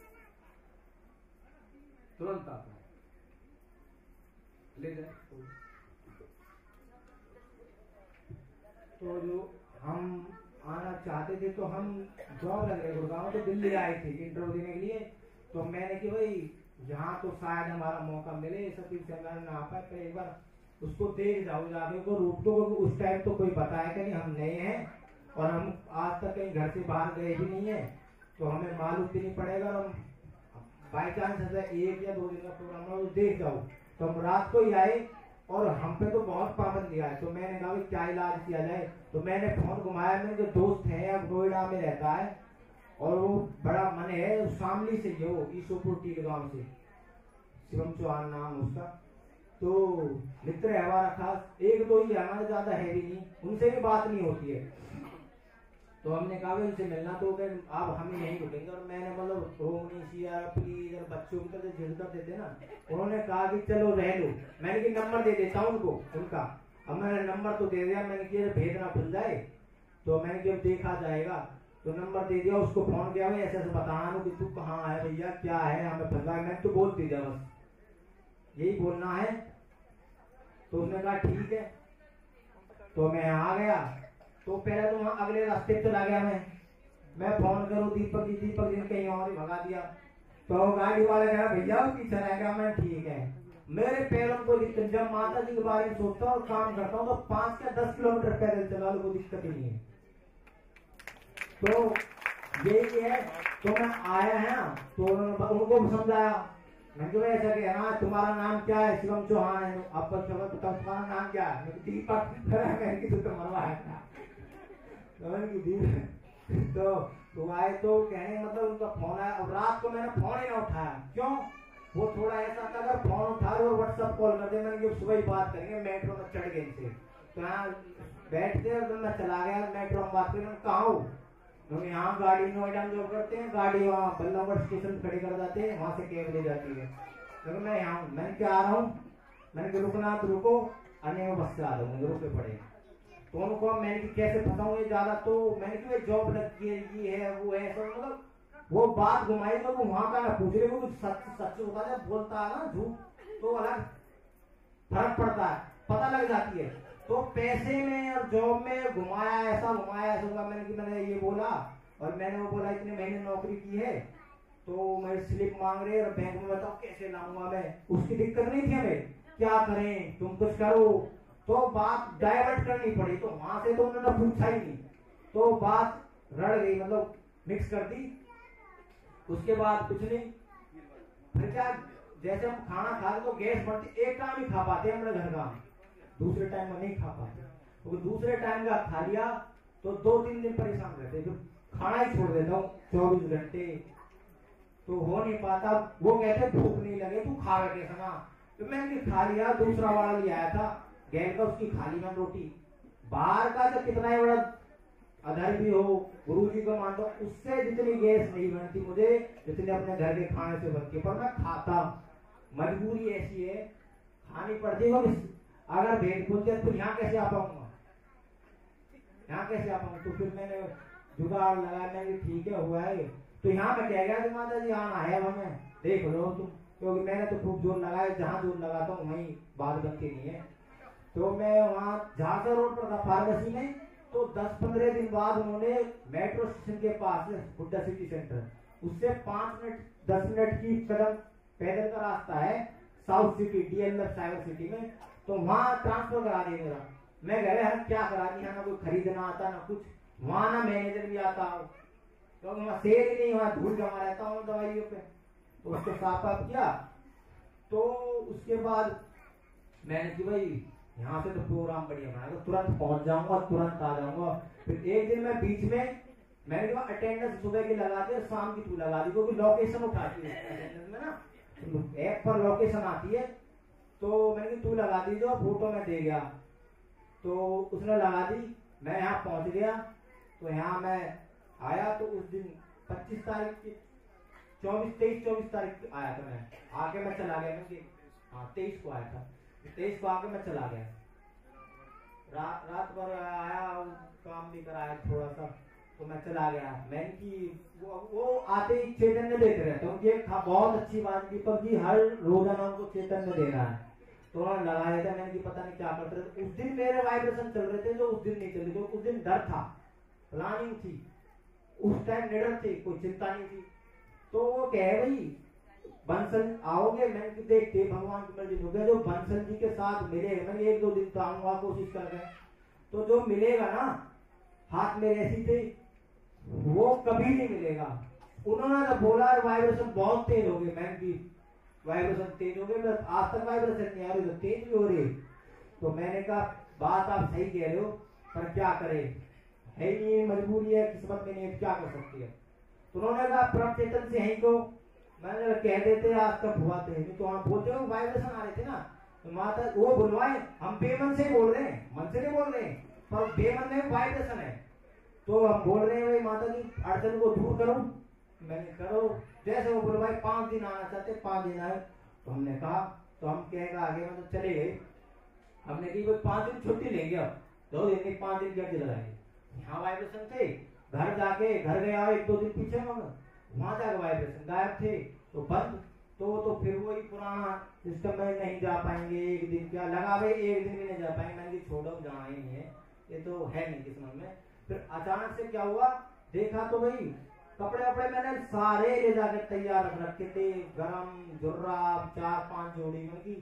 Speaker 1: तुरंत आता है। ले जाए
Speaker 2: तो जो हम आना चाहते थे, तो हम जॉब लग रहे गुड़गांव, तो दिल्ली आए थे इंटरव्यू देने के लिए। तो मैंने कि भाई यहाँ तो शायद हमारा मौका मिले, सतीश चंद्र ना पाए, तो एक बार उसको देख जाओ जाके को रूप तो। उस टाइम तो कोई बताया कि हम नए हैं और हम आज तक कहीं घर से बाहर गए भी नहीं है, तो हमें मालूम भी नहीं पड़ेगा। और बाई चांस ऐसा 1 या 2 दिन का प्रोग्राम हो तो देख जाओ। तो हम रात को ही आए और हम पे तो बहुत पाबंदी आए। तो मैंने कहा क्या इलाज किया जाए, तो मैंने फोन घुमाया। मेरे जो दोस्त है अब नोएडा में रहता है और वो बड़ा मन है, शामली से ये वो ईशोपुर टी गांव से, शिवम चौहान नाम उसका। तो मित्र है हमारा खास, 1-2 ही हमारे, ज्यादा है भी नहीं, उनसे भी बात नहीं होती है। तो हमने कहा उनसे मिलना, तो आप हमें यहीं रुकेंगे। और मैंने मतलब रोमनी सिया प्लीज और बच्चों की तरह झिड़का देते ना, उन्होंने कहा कि चलो रह लो। मैंने कि नंबर दे देता हूँ उनको उनका। अब मैंने नंबर तो दे दिया, मैंने कि भेजना भूल जाए, तो मैंने कि देखा जाएगा। तो नंबर दे दिया, उसको फोन किया, भाई ऐसे बताना कि तू कहाँ है भैया, क्या है, हमें फंसा। मैंने तो बोल दिया बस यही बोलना है। तो उसने कहा ठीक है। तो मैं आ गया, तो पहले तो वहां अगले रास्ते चला गया। मैं फोन करूँ दीपक जी ने कहीं और ही भगा दिया। तो गाड़ी वाले कहा भैया पीछे रह गया। मैं ठीक है। मेरे पैरों को दिक्कत, जब माता जी के बारे में सोचता हूँ और काम करता हूँ तो 5 या 10 किलोमीटर पैदल चला लो, कोई दिक्कत ही नहीं है। तो यही है। तो मैं आया है ना, तो उनको समझाया, मैंने ऐसा कह रहा तुम्हारा नाम क्या है, शिवम चौहान है। अब तुम्हारा नाम क्या है, दीपक। तो मरवा है तो आए, तो कहने मतलब उनका फोन आया। और रात को मैंने फोन ही ना उठाया, क्यों, वो थोड़ा ऐसा था अगर फोन उठा और व्हाट्सएप कॉल कर दे, मैंने सुबह ही बात करेंगे। मेट्रो में चढ़ गए थे, तो यहाँ बैठते और मैं चला गया मेट्रो में बात करें। कहा हूँ तो यहाँ गाड़ी नोएडा में जॉब करते हैं, गाड़ी वहाँ बल्लभगढ़ स्टेशन खड़ी कर जाते हैं, वहां से कैब ले जाती है। तो मैं यहाँ हूँ, मैंने क्या आ रहा हूँ, मैंने कि रुकना तो रुको, अन्य बस से आ जाऊंगे, रुके पड़े। तो उनको मैंने कि कैसे फंसाऊं ये ज्यादा, तो मैंने कि जॉब लगी है, ये है वो है, तो मतलब वो बात घुमाई तो वहां का ना पूछ रहे, वो सच सच होता है, बोलता है ना झूठ तो अलग फर्क पड़ता है, पता लग जाती है। तो पैसे में और जॉब में घुमाया ऐसा हुआ। मैंने ये बोला, और मैंने वो बोला इतने महीने नौकरी की है तो मैं स्लिप मांग रहे और बैंक में बताओ कैसे लाऊंगा मैं, उसकी दिक्कत नहीं थी हमें, क्या करें तुम कुछ करो, तो बात डाइवर्ट करनी पड़ी। तो वहां से तो उन्होंने पूछा ही नहीं, तो बात रड़ गई, मतलब मिक्स कर दी। उसके बाद कुछ नहीं, फिर क्या, जैसे हम खाना खा रहे तो गैस बढ़ती, एक टाइम ही खा पाते हैं अपने घर का, दूसरे टाइम में नहीं खा पाते, क्योंकि दूसरे टाइम का खा लिया तो 2-3 दिन परेशान रहते, तो खाना ही छोड़ देता हूँ 24 घंटे, तो हो नहीं पाता। वो कहते भूख नहीं लगे तू खा रखे सना, तो मैंने खा लिया, दूसरा वाला ले आया था गैस का, उसकी खा ली मैं रोटी। बाहर का जब कितना ही बड़ा अधर भी हो, गुरु जी को मानता हूँ, उससे जितनी गैस नहीं बनती मुझे जितने अपने घर के खाने से बनती, पर मैं खाता, मजबूरी ऐसी है खानी पड़ती है। अगर भेंट खुलते तो यहाँ कैसे आ पाऊंगा, यहाँ कैसे आ पाऊंगा, तो फिर मैंने जुगाड़ लगाया, मैंने ठीक है हुआ है, तो यहाँ मैं कह गया कि माता जी आना है हमें, देख लो तुम, क्योंकि मैंने तो खूब जोर लगाया, जहाँ जोर लगाता हूँ वहीं बात बनती नहीं है। तो मैं वहाँ झांसा रोड पर था फार्मेसी में, तो 10-15 दिन बाद उन्होंने मेट्रो स्टेशन के पास हुड्डा सिटी सेंटर, उससे 5-10 मिनट की कदम पैदल का रास्ता है south city DLF cyber city में, तो वहां ट्रांसफर करा दिया मेरा। मैं कह रहे क्या करा दिया, ना कोई खरीदना आता ना कुछ, वहां ना मैनेजर भी आता हो, क्योंकि वहां सेल ही नहीं, वहां धूल जमा रहता हूँ दवाइयों पे, तो उसको साफ किया। तो उसके बाद मैंने कि भाई यहाँ से तो प्रोग्राम बढ़िया बनाएगा, तुरंत पहुंच जाऊंगा, तुरंत आ जाऊंगा। फिर एक दिन मैं बीच में मैंने कहा अटेंडेंस सुबह की लगा दी, शाम की तू लगा दी, क्योंकि लोकेशन उठाती है अटेंडेंस में ना, ऐप पर लोकेशन आती है, तो मैंने कहा तू लगा दी, जो फोटो में दे गया, तो उसने लगा दी। मैं यहाँ पहुंच गया, तो यहाँ मैं आया, तो उस दिन 25 तारीख की 23-24 तारीख आया था मैं, आके मैं चला गया, मैं हाँ 23 को आया था, 23 को आके मैं चला गया, रात भर आया, काम भी कराया थोड़ा सा, तो मैं चला गया। मैंने की वो आते ही चैतन्य देते रहते हैं, उनकी बहुत अच्छी बात दीपक जी हर रोजाना उनको चैतन्य देना है, तो उन्होंने लगा दिया था। मैंने की पता नहीं क्या करते रहे, उस दिन मेरे वाइब्रेशन चल रहे थे जो उस दिन नहीं चल रहे थे, उस दिन डर था, प्लानिंग थी, उस टाइम निडर थे, कोई चिंता नहीं थी। तो वो कह भाई बंसल आओगे, मैंने देखते भगवान की मर्जी हो गया, जो बंसल जी के साथ मिलेगा, मैं 1-2 दिन तो आऊंगा, कोशिश कर रहे, तो जो मिलेगा ना हाथ में ऐसी थे वो कभी नहीं मिलेगा। उन्होंने तो बोला वाइब्रेशन बहुत तेज हो गए, मैम की वाइब्रेशन तेज हो गए, आज तक वाइब्रेशन नहीं आ रही, तो तेज भी हो रही। तो मैंने कहा बात आप सही कह रहे हो, पर क्या करे, है नहीं, मजबूरी है, किस्मत में नहीं है, क्या कर सकती है। तो उन्होंने कहा प्रभ चेतन से यहीं को, मैंने कह देते आज तक हुआ तो नहीं, तो हम बोलते हो वाइब्रेशन आ रहे थे ना, तो माता वो बुलवाए, हम बेमन से बोल रहे हैं, मन से नहीं बोल रहे हैं, पर बेमन में वाइब्रेशन है, तो हम बोल रहे हैं भाई माता जी अड़चन को दूर करो, मैंने करो। जैसे वो बोले भाई 5 दिन आना चाहते, 5 दिन आए, तो हमने कहा, तो हम कहेगा आगे मतलब चले गए, हमने कही भाई 5 दिन छुट्टी लेंगे, अब 2 दिन की 5 दिन की लगाएंगे। यहाँ वाइब्रेशन थे, घर जाके घर गया 1-2 दिन पीछे वहां जाके वाइब्रेशन गायब थे, तो बंद, तो फिर वही पुराना सिस्टम में नहीं जा पाएंगे, एक दिन क्या लगा भाई, एक दिन भी नहीं जा पाएंगे, मैंने छोड़ो जाना ही नहीं है, ये तो है नहीं किस्मत में। फिर अचानक से क्या हुआ, देखा तो भाई कपड़े वपड़े मैंने सारे ले जाके तैयार रखे थे, गरम जुर्राब 4-5 जोड़ी में की,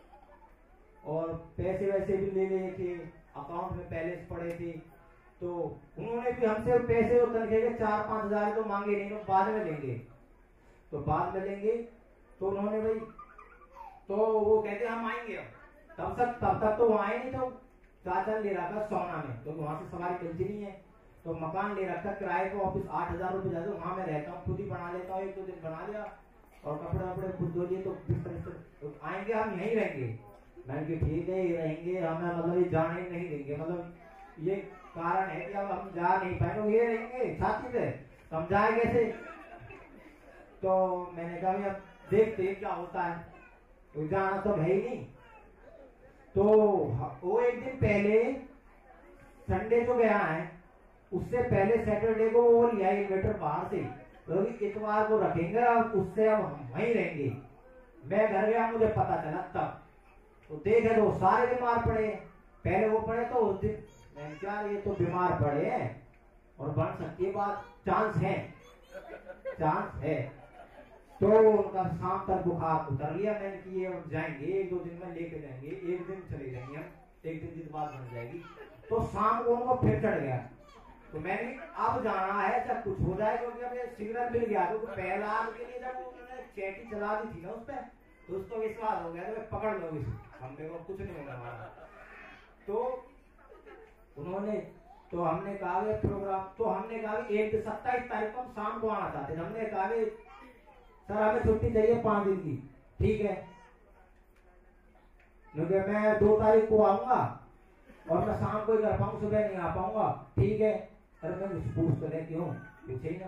Speaker 2: और पैसे वैसे भी ले लिए थे, अकाउंट में बैलेंस पड़े थे, तो उन्होंने भी हमसे पैसे और तनखे के 4-5 हजार तो मांगे नहीं, तो बाद में लेंगे, तो बाद में लेंगे, तो उन्होंने भाई, तो वो कहते हम आएंगे, तब तक तो वो आए नहीं, तो चाचा ले रखा सोना में, तो वहां से सवारी मिलती नहीं है, तो मकान ले रखा किराए को, ऑफिस 8,000 रुपए जाते, वहां मैं रहता हूँ, खुद ही बना लेता हूँ, 1-2 दिन बना लिया, और कपड़े वपड़े खुद धो लिए, तो आएंगे हम यहीं रहेंगे। मैंने ठीक है रहेंगे, हमें मतलब ये जाने नहीं देंगे, मतलब ये कारण है कि अब हम जा नहीं पाएंगे, ये रहेंगे छाती पे, हम जाए कैसे? तो मैंने कहा अब देखते हैं क्या होता है, तो जाना तो है ही नहीं। तो वो एक दिन पहले संडे को गया है, उससे पहले सैटरडे को वो लिया इन्वेटर बाहर से, तो इतवार को रखेंगे और उससे अब हम वहीं रहेंगे। मैं घर गया, मुझे पता चला तब, तो देखे तो सारे बीमार पड़े। पहले वो पड़े तो उस दिन मैं क्या, ये तो बीमार पड़े हैं और बन सकती है बात, चांस है, चांस है। तो उनका शाम तक बुखार उतर लिया। मैंने कि ये जाएंगे 1-2 दिन में लेके जाएंगे, एक दिन चले जाएंगे हम, एक दिन की बात बन जाएगी। तो शाम को उनको फिर चढ़ गया, तो मैंने अब जाना है, जब कुछ हो जाए, क्योंकि अब ये सिग्नल मिल गया। तो पहला के लिए जब उन्होंने चैटी चला दी थी ना उस पर, तो उसको विश्वास हो गया तो पकड़ लो इसे, हमने को कुछ नहीं होने वाला। तो उन्होंने, तो हमने कहा प्रोग्राम, तो हमने कहा 27 तारीख को हम शाम को आना चाहते थे। हमने कहा सर हमें छुट्टी चाहिए 5 दिन की, ठीक है, क्योंकि मैं 2 तारीख को आऊंगा और मैं शाम को ही कर पाऊंगा, सुबह नहीं आ पाऊंगा, ठीक है। अरे मैं पूछ तो लेती हूँ, पूछे ही ना,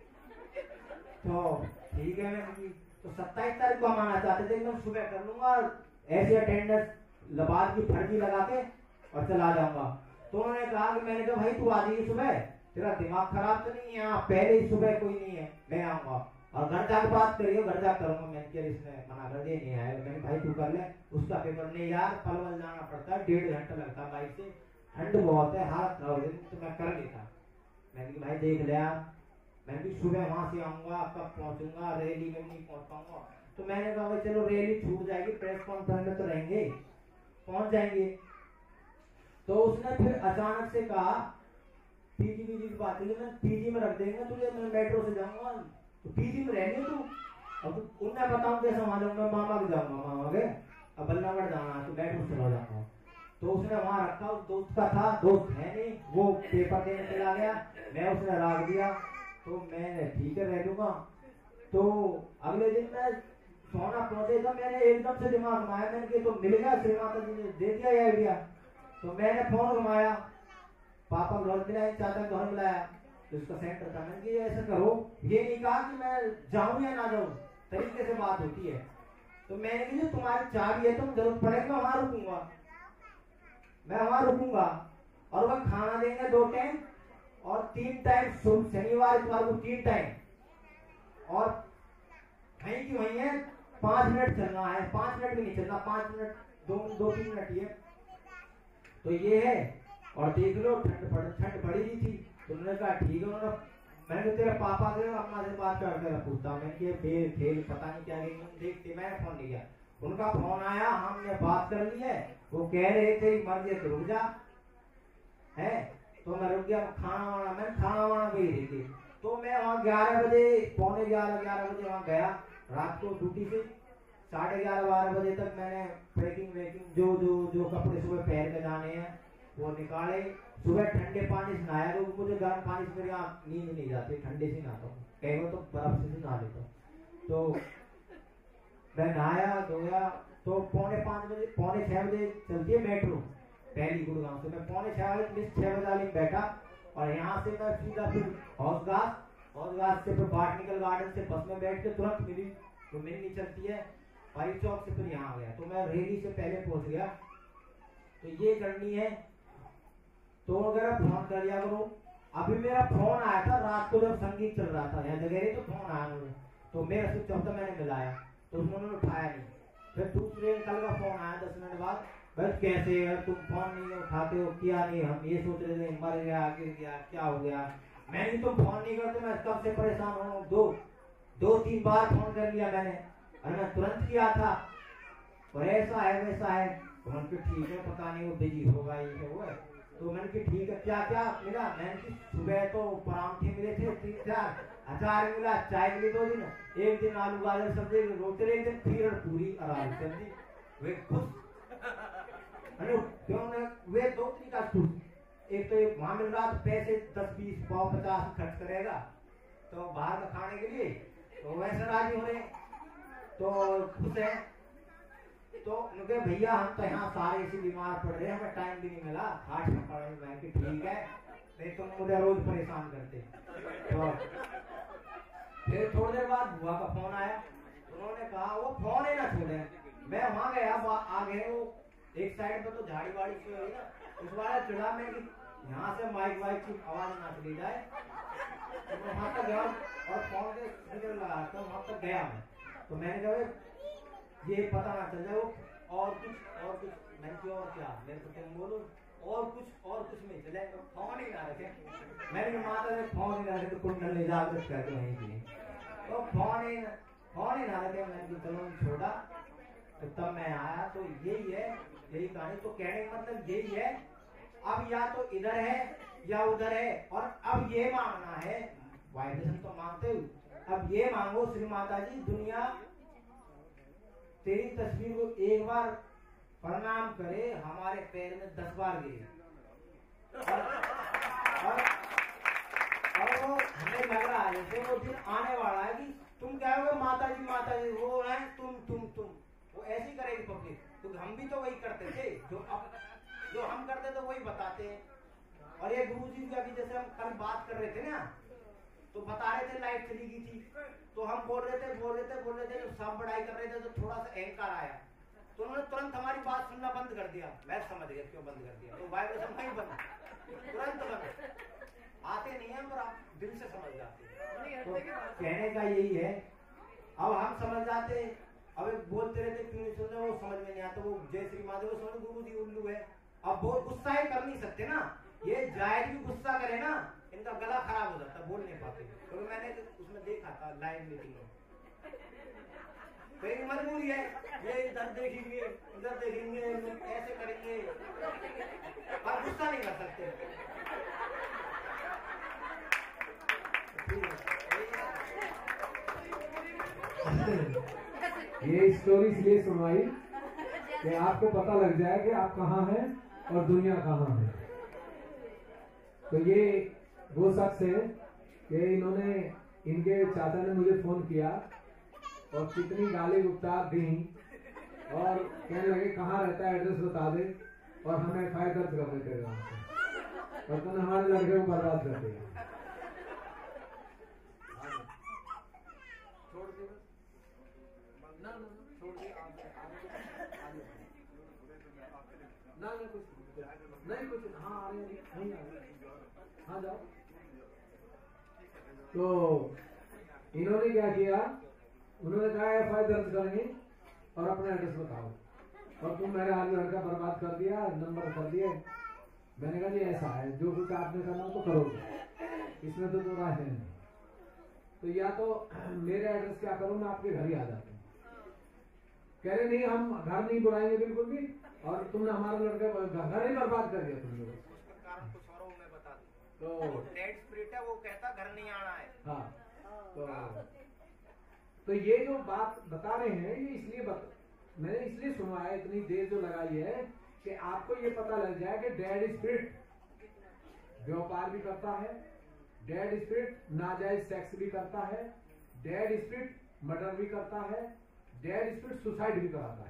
Speaker 2: तो ठीक है। मैं तो 27 तारीख को हम आना चाहते थे, मैं सुबह कर लूंगा और ऐसे अटेंडेंस लबाद की फर्जी लगा के और चला जाऊंगा। तो उन्होंने कहा कि, मैंने कहा भाई तू आ जाइए सुबह, तेरा दिमाग खराब तो नहीं है, यहाँ पहले ही सुबह कोई नहीं है, मैं आऊंगा और घर जाकर बात करिए, घर जा करूंगा। मैंने क्या, इसने मना कर दिया, नहीं आया। मैंने भाई तू कर ले, उसका पेपर नहीं यार, पलवल जाना पड़ता है, 1.5 घंटा लगता है बाइक से, ठंड बहुत है, हाथ खराब हो, तो मैं कर लेता। मैंने भाई देख लिया, मैं भी सुबह वहां से आऊंगा, कब पहुंचूंगा, रैली में नहीं पहुंच पाऊंगा। तो मैंने कहा भाई चलो रैली छूट जाएगी, प्रेस कॉन्फ्रेंस में तो रहेंगे, पहुंच जाएंगे। तो उसने फिर अचानक से कहा, पीजी की बात है, मैं पीजी में रख देंगे तुझे, मैं मेट्रो से जाऊंगा, तो पीजी में रहेंगे तू। अब उन्हें बताऊं कैसे मालूम, मैं मामा के जाऊंगा, मामा के अब बल्लागढ़ जाना, तो मेट्रो से चला जाऊंगा। तो उसने वहां रखा, उस दोस्त का था, दोस्त है नहीं, वो पेपर देने चला गया, मैं उसने रख दिया। तो मैंने ठीक है रह लूंगा। तो अगले दिन मैं सोना पहुंचे था, मैंने एकदम से दिमाग घुमाया, मैंने तो मिल गया, श्री माता जी ने दे दिया ये आइडिया। तो मैंने फोन घुमाया, पापा घर मिलाया, चाचा घर मिलाया, तो उसका सेंटर था। मैंने कि ऐसा करो, ये नहीं कहा कि मैं जाऊं या ना जाऊं, तरीके से बात होती है। तो मैंने कहा तुम्हारी चाबी है, तुम जरूरत पड़ेगी मैं वहां रुकूंगा, मैं वहां रुकूंगा, और वह खाना देंगे 2 टाइम और 3 टाइम, शनिवार इतवार को 3 टाइम, और वहीं की वहीं है, 5 मिनट चलना है, 5 मिनट भी नहीं चलना, 5 मिनट 2-3 मिनट ही है। तो ये है, और देख लो ठंड पड़ी रही थी। तो उन्होंने कहा ठीक है। उन्होंने, मैंने तेरे पापा से अम्मा से बात करके पूछता, मैंने खेल पता नहीं क्या देखते, मैंने फोन नहीं किया, उनका फोन आया, हमने बात कर ली है, वो कह रहे थे मर्जी तो रुक जा है। तो मैं रुक गया, खाना वाना, मैं खाना वाना भी रही थी। तो मैं वहाँ 11 बजे, पौने 11 बजे वहाँ गया, रात को ड्यूटी से 11:30-12 बजे तक मैंने पैकिंग वैकिंग जो कपड़े सुबह पहन के जाने हैं वो निकाले। सुबह ठंडे पानी से नहाया, तो मुझे गर्म पानी से मेरी नींद नहीं जाती, ठंडे से नहाता हूँ, कई बार तो बर्फ से नहा लेता हूँ। तो मैं नहाया धोया, तो पौने 5 बजे, पौने 6 बजे चलती है मेट्रो पहली गुड़गांव से। मैं पौने 6 बजे 6 बजे वाली बैठा, और यहाँ से मैं सीधा फिर हौसगास से फिर बॉटनिकल गार्डन से बस में बैठ के तुरंत मिली, तो मेरी नहीं चलती है, पाइप चौक से फिर यहाँ आ गया। तो मैं रैली से पहले पहुंच गया। तो ये करनी है, तो अगर फोन कर लिया करो। अभी मेरा फोन आया था रात को, जब संगीत चल रहा था यहाँ जगह, तो फोन आया मुझे, तो मेरा स्विच ऑफ था, मैंने मिलाया, तो उन्होंने उठाया नहीं। फिर दूसरे कल का फोन आया 10 मिनट बाद, बस कैसे है तुम फोन नहीं उठाते हो, किया नहीं, हम ये सोच रहे थे मर गया, गिर गया, क्या हो गया। मैंने तुम फोन नहीं करते, मैं कब से परेशान हूँ, 2-3 बार फोन कर लिया मैंने, और मैं तुरंत किया था, और ऐसा है वैसा है। तो मैंने ठीक है, पता नहीं वो बिजी होगा, ये वो है। तो मैंने कि ठीक है, क्या क्या मिला। मैंने कि सुबह तो परांठे मिले थे 3-4, अचार मिला, चाय मिली 2 दिन, एक दिन आलू गाजर सब्जी रोटी, एक दिन खीर और पूरी आराम सब्जी, वे खुश। क्यों ना, वे 2 तरीका खुश, एक तो एक वहां मिल रहा तो पैसे 10-20 पाव 50 खर्च करेगा, तो बाहर का खाने के लिए, तो वैसे राजी हो रहे, तो खुश है। तो उनके भैया हम तो यहाँ सारे इसी बीमार पड़ रहे हैं, हमें टाइम भी नहीं मिला खाट में पड़े। मैं कि ठीक है, नहीं तुम मुझे रोज परेशान करते। तो फिर थोड़ी देर बाद बुआ का फोन आया, उन्होंने कहा वो फोन ही ना छोड़े। मैं वहां गया, आ गए वो एक साइड पे तो झाड़ी वाड़ी से हुई ना, उस वाले चिड़ा में कि यहाँ से माइक वाइक की आवाज ना चली जाए। तो मैं वहां तक गया और फोन के स्पीकर लगा था, वहां तक गया मैं। तो मैंने कहा ये पता ना चल जाए वो और कुछ मैंने क्यों और क्या, मेरे को तुम बोलो और कुछ नहीं चले, फोन ही ना रखे। मैंने कहा माता ने फोन ही ना रखे तो कुंडल ले जाओ कुछ कहते वहीं की, तो फोन ही ना रखे। मैंने चलो छोड़ा। तो तब मैं आया, तो यही है, यही कहानी। तो कहने का मतलब यही है, अब या तो इधर है या उधर है, और अब ये मांगना है, वाइब्रेशन तो मांगते हो, अब ये मांगो श्री माता जी दुनिया तेरी तस्वीर को एक बार प्रणाम करे, हमारे पैर में 10 बार गिरे। और वो हमें लग रहा है जैसे वो दिन आने वाला है कि तुम कहोगे माता जी वो है तुम वो ऐसी करेगी पब्लिक। तो हम भी तो वही करते थे, जो हम करते थे वही बताते हैं। और ये गुरु जी का भी जैसे हम कल बात कर रहे थे ना, तो बता रहे थे लाइट चली गई थी, तो हम बोल रहे थे जो सब बड़ाई कर रहे थे, तो थोड़ा सा अहंकार आया, तो उन्होंने तुरंत हमारी बात सुनना बंद कर दिया। मैं समझ गया क्यों बंद कर दिया, तो वाइब्रेशन नहीं बंद, तुरंत बंद। आते नहीं है पर आप दिल से समझ जाते हैं। तो कहने का यही है, अब हम समझ जाते, अब बोलते रहते क्यों नहीं सुन रहे, वो समझ में नहीं आता। वो जय श्री माधव समझ गुरु जी उल्लू है, अब बहुत गुस्सा ही कर नहीं सकते ना, ये जाहिर भी गुस्सा करे ना इनका गला खराब हो जाता, बोल नहीं पाते। तो मैंने उसमें देखा था लाइव मीटिंग में, कई मजबूरी है, ये इधर देखेंगे उधर देखेंगे, ऐसे करेंगे, आप गुस्सा नहीं कर सकते।
Speaker 1: ये स्टोरी इसलिए सुनवाई कि आपको पता लग जाए कि आप कहाँ हैं और दुनिया कहाँ है। तो ये वो शख्स है कि इन्होंने, इनके चाचा ने मुझे फोन किया और कितनी गाली गुप्ता दी और कहने लगे कहाँ रहता है एड्रेस बता दे और हमें FIR दर्ज कर देते वहां से, और तुमने हमारे लड़के को बर्बाद कर दिया। कुछ हाँ आ रहे हाँ जाओ। तो इन्होंने क्या किया, उन्होंने कहा FIR दर्ज करेंगे और अपना एड्रेस बताओ, और तुम मेरे हाल में लड़का बर्बाद कर दिया, नंबर कर दिए। मैंने कहा जी ऐसा है, जो कुछ आपने करना हो तो करोगे, इसमें तो राय है नहीं। तो या तो मेरे एड्रेस क्या करूं, मैं आपके घर ही आ जाता हूँ। कह रहे नहीं हम घर नहीं बुलाएंगे बिल्कुल भी, और तुमने हमारा लड़का घर ही बर्बाद कर दिया तुम लोग।
Speaker 2: कारण कुछ और मैं बता दूं, तो डेड स्पिरिट है, वो कहता घर नहीं आना है।
Speaker 1: हाँ तो ये जो बात बता रहे हैं ये इसलिए मैंने इसलिए सुनवाया, इतनी देर जो लगाई है कि आपको ये पता लग जाए कि डेड स्पिरिट व्यापार भी करता है, डेड स्पिरिट नाजायज सेक्स भी करता है, डेड स्पिरिट मर्डर भी करता है, डेड स्पिरिट सुसाइड भी कराता है,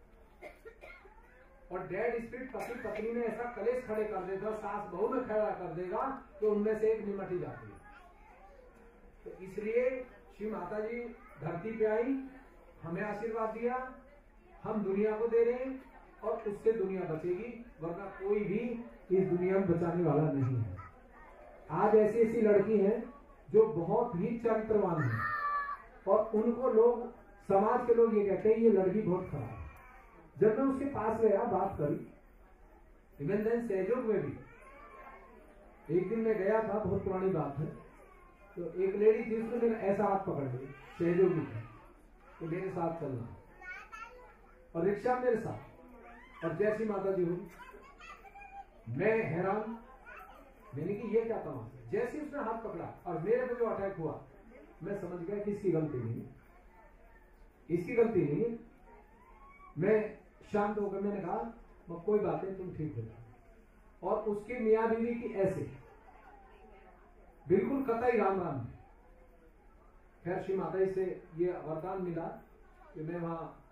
Speaker 1: और डेड स्पिरिट पति पत्नी में ऐसा कलेश खड़े कर देगा, सास बहू में खड़ा कर देगा तो उनमें से एक निमट ही जाती है। तो इसलिए श्री माता जी धरती पे आई, हमें आशीर्वाद दिया, हम दुनिया को दे रहे हैं और उससे दुनिया बचेगी, वरना कोई भी इस दुनिया में बचाने वाला नहीं है। आज ऐसी ऐसी लड़की हैं जो बहुत ही चरित्रवान है और उनको लोग, समाज के लोग ये कहते हैं ये लड़की बहुत खराब है। जब मैं उसके पास गया, बात करी, इवन देन सहयोग में भी एक दिन मैं गया था, बहुत पुरानी बात है, तो एक लेडी थी, उसने मेरा ऐसा हाथ पकड़ लिया, सहयोग भी था, तो मेरे साथ चलना, और रिक्शा मेरे साथ, और जैसी माता जी हुई, मैं हैरान, मैंने कि ये क्या तमाशा। जैसे उसने हाथ पकड़ा और मेरे पे जो अटैक हुआ, मैं समझ गया कि इसकी गलती नहीं, इसकी गलती नहीं। मैं शांत होकर मैंने कहा कोई बात नहीं, तुम ठीक हो जाओ। और उसके मियाँ बीवी की ऐसे बिल्कुल कतई राम राम है। खैर श्री माता जी से ये वरदान मिला कि मैं वहां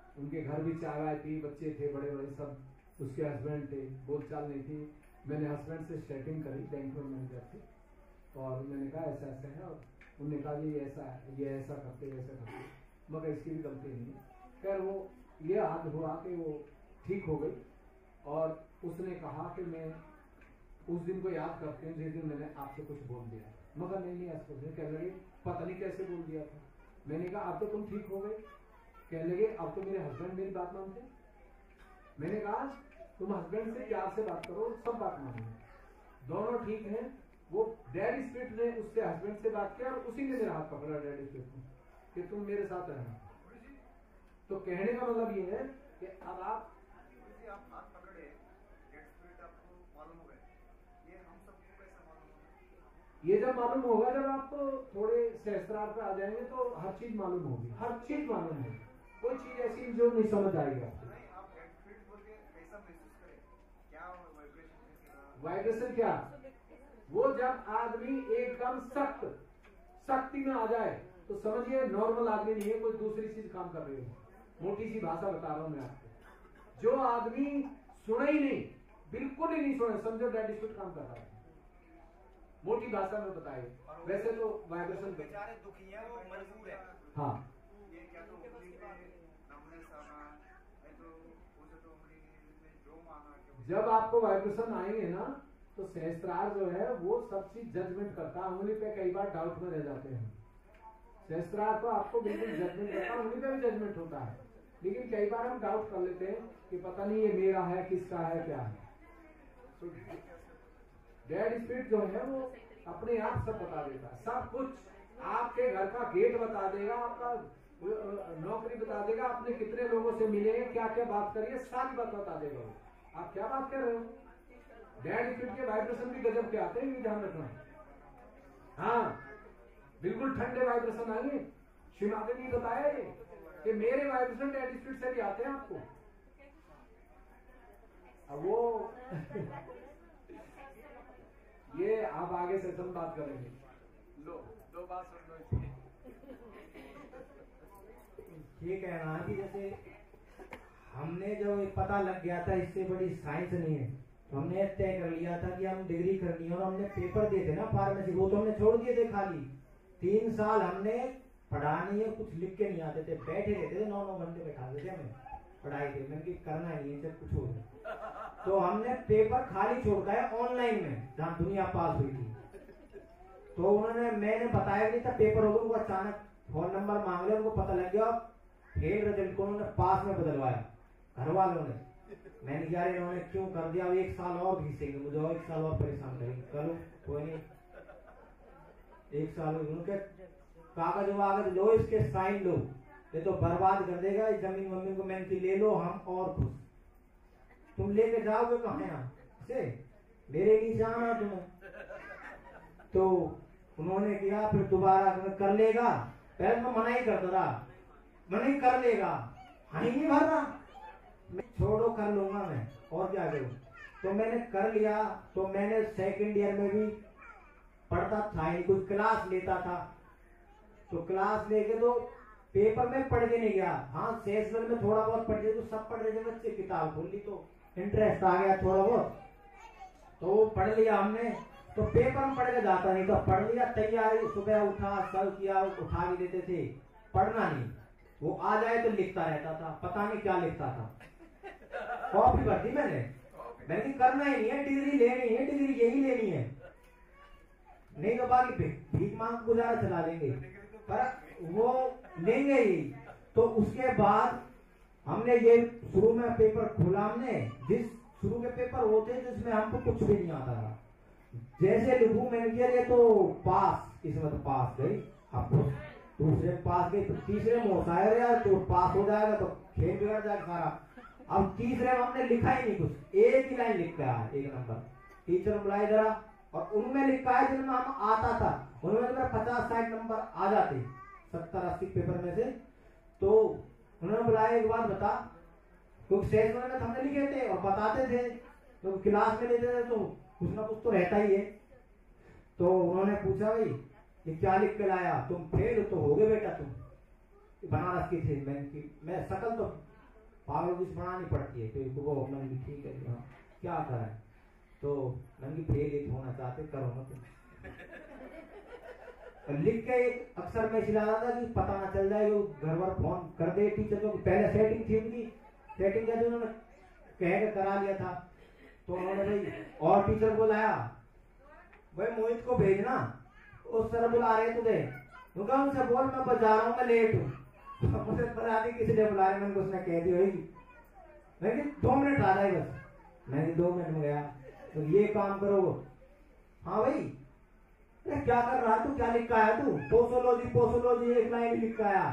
Speaker 1: उनके घर भी चाय वाय पी, बच्चे थे बड़े बड़े सब, उसके हस्बैंड थे, बोलचाल नहीं थी। मैंने हस्बैंड से सेटिंग करी बैंक में मैनेजर से, और मैंने कहा ऐसा ऐसा है, और उन्होंने कहा ये ऐसा है, ये ऐसा करते ऐसा करते, मगर इसकी भी गलती नहीं है। खैर वो ये हाथ हुआ कि वो ठीक हो गई, और उसने कहा कि मैं उस दिन को याद करती हूँ जिस दिन मैंने आपसे कुछ बोल दिया, मगर नहीं ऐसा कहने लगे पता नहीं कैसे बोल दिया था। मैंने कहा अब तो तुम ठीक हो गए। कहने लगे अब तो मेरे हस्बैंड मेरी बात मानते। मैंने कहा तुम हस्बैंड से प्यार से बात करो, सब बात मानो, दोनों ठीक हैं। वो डैड स्पिरिट ने उससे हस्बैंड से बात किया, और उसी ने मेरा हाथ पकड़ा डैड स्पिरिट ने कि तुम मेरे साथ रहना। तो कहने का मतलब ये है कि अब आप
Speaker 4: हाथ पकड़े, डैड स्पिरिट आपको मालूम हो गए, ये हम सबको कैसे मालूम होगा?
Speaker 1: ये जब मालूम होगा, जब आप थोड़े सहस्त्रार पे आ जाएंगे तो हर चीज मालूम होगी, हर चीज मालूम होगी। कोई चीज ऐसी जो नहीं समझ आएगी आपको।
Speaker 4: नहीं, आप डैड स्पिरिट बोल के कैसा महसूस करें, क्या वाइब्रेशन?
Speaker 1: वाइब्रेशन क्या? वो जब आदमी एकदम शक्ति में आ जाए तो समझिए नॉर्मल आदमी नहीं है, कोई दूसरी चीज काम कर रही है। मोटी सी भाषा बता रहा हूं मैं आपको। जो आदमी सुना ही नहीं, बिल्कुल ही नहीं सुना, समझो डैड स्पिरिट काम कर रहा है। मोटी भाषा में बताइए, वैसे तो वाइब्रेशन
Speaker 4: बेचारे दुखी है, वो मजबूर है।
Speaker 1: हाँ,
Speaker 4: ये क्या तो उंगली पे नमने साना है, तो उसे तो उंगली में जो माना कि
Speaker 1: जब आपको वाइब्रेशन आएंगे ना तो सहस्त्रार जो है वो सब चीज जजमेंट करता है। उंगली पे कई बार डाउट में रह जाते हैं। सहस्त्रार तो आपको बिल्कुल जजमेंट करता है, उंगली पे भी जजमेंट होता है, लेकिन कई बार हम डाउट कर लेते हैं कि पता नहीं ये मेरा है, किसका है, क्या है। तो डैड स्पिरिट जो है वो अपने आप सब बता देता है, सब कुछ। आपके घर का गेट बता देगा, आपका नौकरी बता देगा, आपने कितने लोगों से मिले, क्या क्या बात करिए, सारी बात बता देगा वो। आप क्या बात कर रहे हो? डैड स्पिरिट के वाइब्रेशन भी गजब के आते हैं, ये ध्यान रखना। हाँ, बिल्कुल ठंडे वाइब्रेशन आएंगे। श्रीमाता ने बताया ये कि मेरे वाइब्रेशन डैड स्पिरिट से भी आते हैं आपको। अब वो ये आप आगे सेशन बात करेंगे।
Speaker 4: लो दो बात सुन लो।
Speaker 2: ये कहना है कि जैसे हमने जो पता लग गया था इससे बड़ी साइंस नहीं है, तो हमने तय कर लिया था कि हम डिग्री करनी है, और हमने पेपर दिए थे ना फार्मेसी, वो तो हमने छोड़ दिए थे खाली। 3 साल हमने पढ़ा नहीं है, कुछ लिख के नहीं आते थे, बैठे रहते थे, 9-9 घंटे बैठा देते हमें पढ़ाई पे। मैंने करना ही है, कुछ हो जाए। तो हमने पेपर खाली छोड़ है ऑनलाइन में, जहाँ दुनिया पास हुई थी। तो मैंने बताया नहीं था पेपर होगा, उनको अचानक फोन नंबर मांग लिया, उनको पता लग गया, फेल रिजल्ट को उन्होंने पास में बदलवाया घर वालों ने। मैंने कहा इन्होंने क्यों कर दिया, 1 साल और घिसेंगे मुझे, और 1 साल और परेशान करेंगे। चलो कोई नहीं, 1 साल उनके कागज वागज लो, इसके साइन लो, ये तो बर्बाद कर देगा इस जमीन मम्मी को। मैंने ली लो, हम और खुश। तुम लेके जाओगे कहाँ यहाँ से, मेरे नीचे आना तुम्हें। तो उन्होंने किया, फिर दोबारा कर लेगा। पहले मैं मना ही करता रहा, मना ही कर लेगा, हाँ ही नहीं भर रहा, मैं छोड़ो कर लूंगा मैं, और क्या करूं। तो मैंने कर लिया। तो मैंने 2nd ईयर में भी पढ़ता था ही, कोई क्लास लेता था, तो क्लास लेके तो पेपर में पढ़ के नहीं गया। हाँ, सेशनल में थोड़ा बहुत पढ़ लिया, तो सब पढ़ रहे थे बच्चे, किताब खोल ली तो इंटरेस्ट आ गया थोड़ा बहुत, तो वो पढ़ लिया हमने। तो पेपर में पढ़ के जाता नहीं, तो पढ़ लिया, तैयारी, सुबह उठा, सब किया, उठा भी देते थे, पढ़ना नहीं। वो आ जाए तो लिखता रहता था, पता नहीं क्या लिखता था, कॉपी भर दी मैंने करना ही नहीं है, डिग्री लेनी है, डिग्री यही लेनी है, नहीं तो बाकी भीख मांग गुजारा चला देंगे, पर वो लेंगे ही। तो उसके बाद हमने ये शुरू में पेपर खोला, हमने जिस शुरू के पेपर होते जिसमें हमको कुछ भी नहीं आता था, जैसे लिखू मैंने किया, ये तो पास, इसमें तो पास गई, अब दूसरे पास गई, तो तीसरे में होता है यार, तो पास हो जाएगा, तो खेल बिगड़ जाएगा सारा। अब तीसरे में हमने लिखा ही नहीं कुछ, एक ही लाइन लिख गया, 1 नंबर। टीचर बुलाए जरा, और उनमें लिखा है जिनमें हम आता था, उनमें तो 50-60 नंबर आ जाते 70-80 पेपर में से। तो उन्होंने बुलाया, एक बार बता, क्योंकि सेशनल में हमने लिखे थे और बताते थे, तो क्लास में लेते थे तो कुछ ना कुछ तो रहता ही है। तो उन्होंने पूछा, भाई ये क्या लिख के लाया, तुम फेल तो हो गए बेटा, तुम बनारस की थे। मैं शकल तो पागल कुछ बनानी पड़ती है। तो वो मैंने भी ठीक है हाँ क्या करें, तो मैंने भी फेल ही होना चाहते करो ना तो लिख के एक अक्सर मैं चिल्ला रहा था कि पता ना चल जाए, घर पर फोन कर दे टीचर को। पहले सेटिंग थी उनकी, सेटिंग क्या थी उन्होंने कह के करा लिया था। तो उन्होंने भाई और टीचर को लाया, भाई मोहित को भेजना, उस तरह बुला रहे तुझे, उनसे बोल मैं बस जा रहा हूँ, मैं लेट हूँ। मुझे पता नहीं किसी ने बुला रहे, मैंने उसने कह दी होगी, लेकिन 2 मिनट आ जाए बस। मैंने 2 मिनट में गया, तो ये काम करो। हाँ भाई क्या कर रहा तू, क्या लिखा है तू, पोसोलॉजी पोसोलॉजी 1 लाइन लिखा है।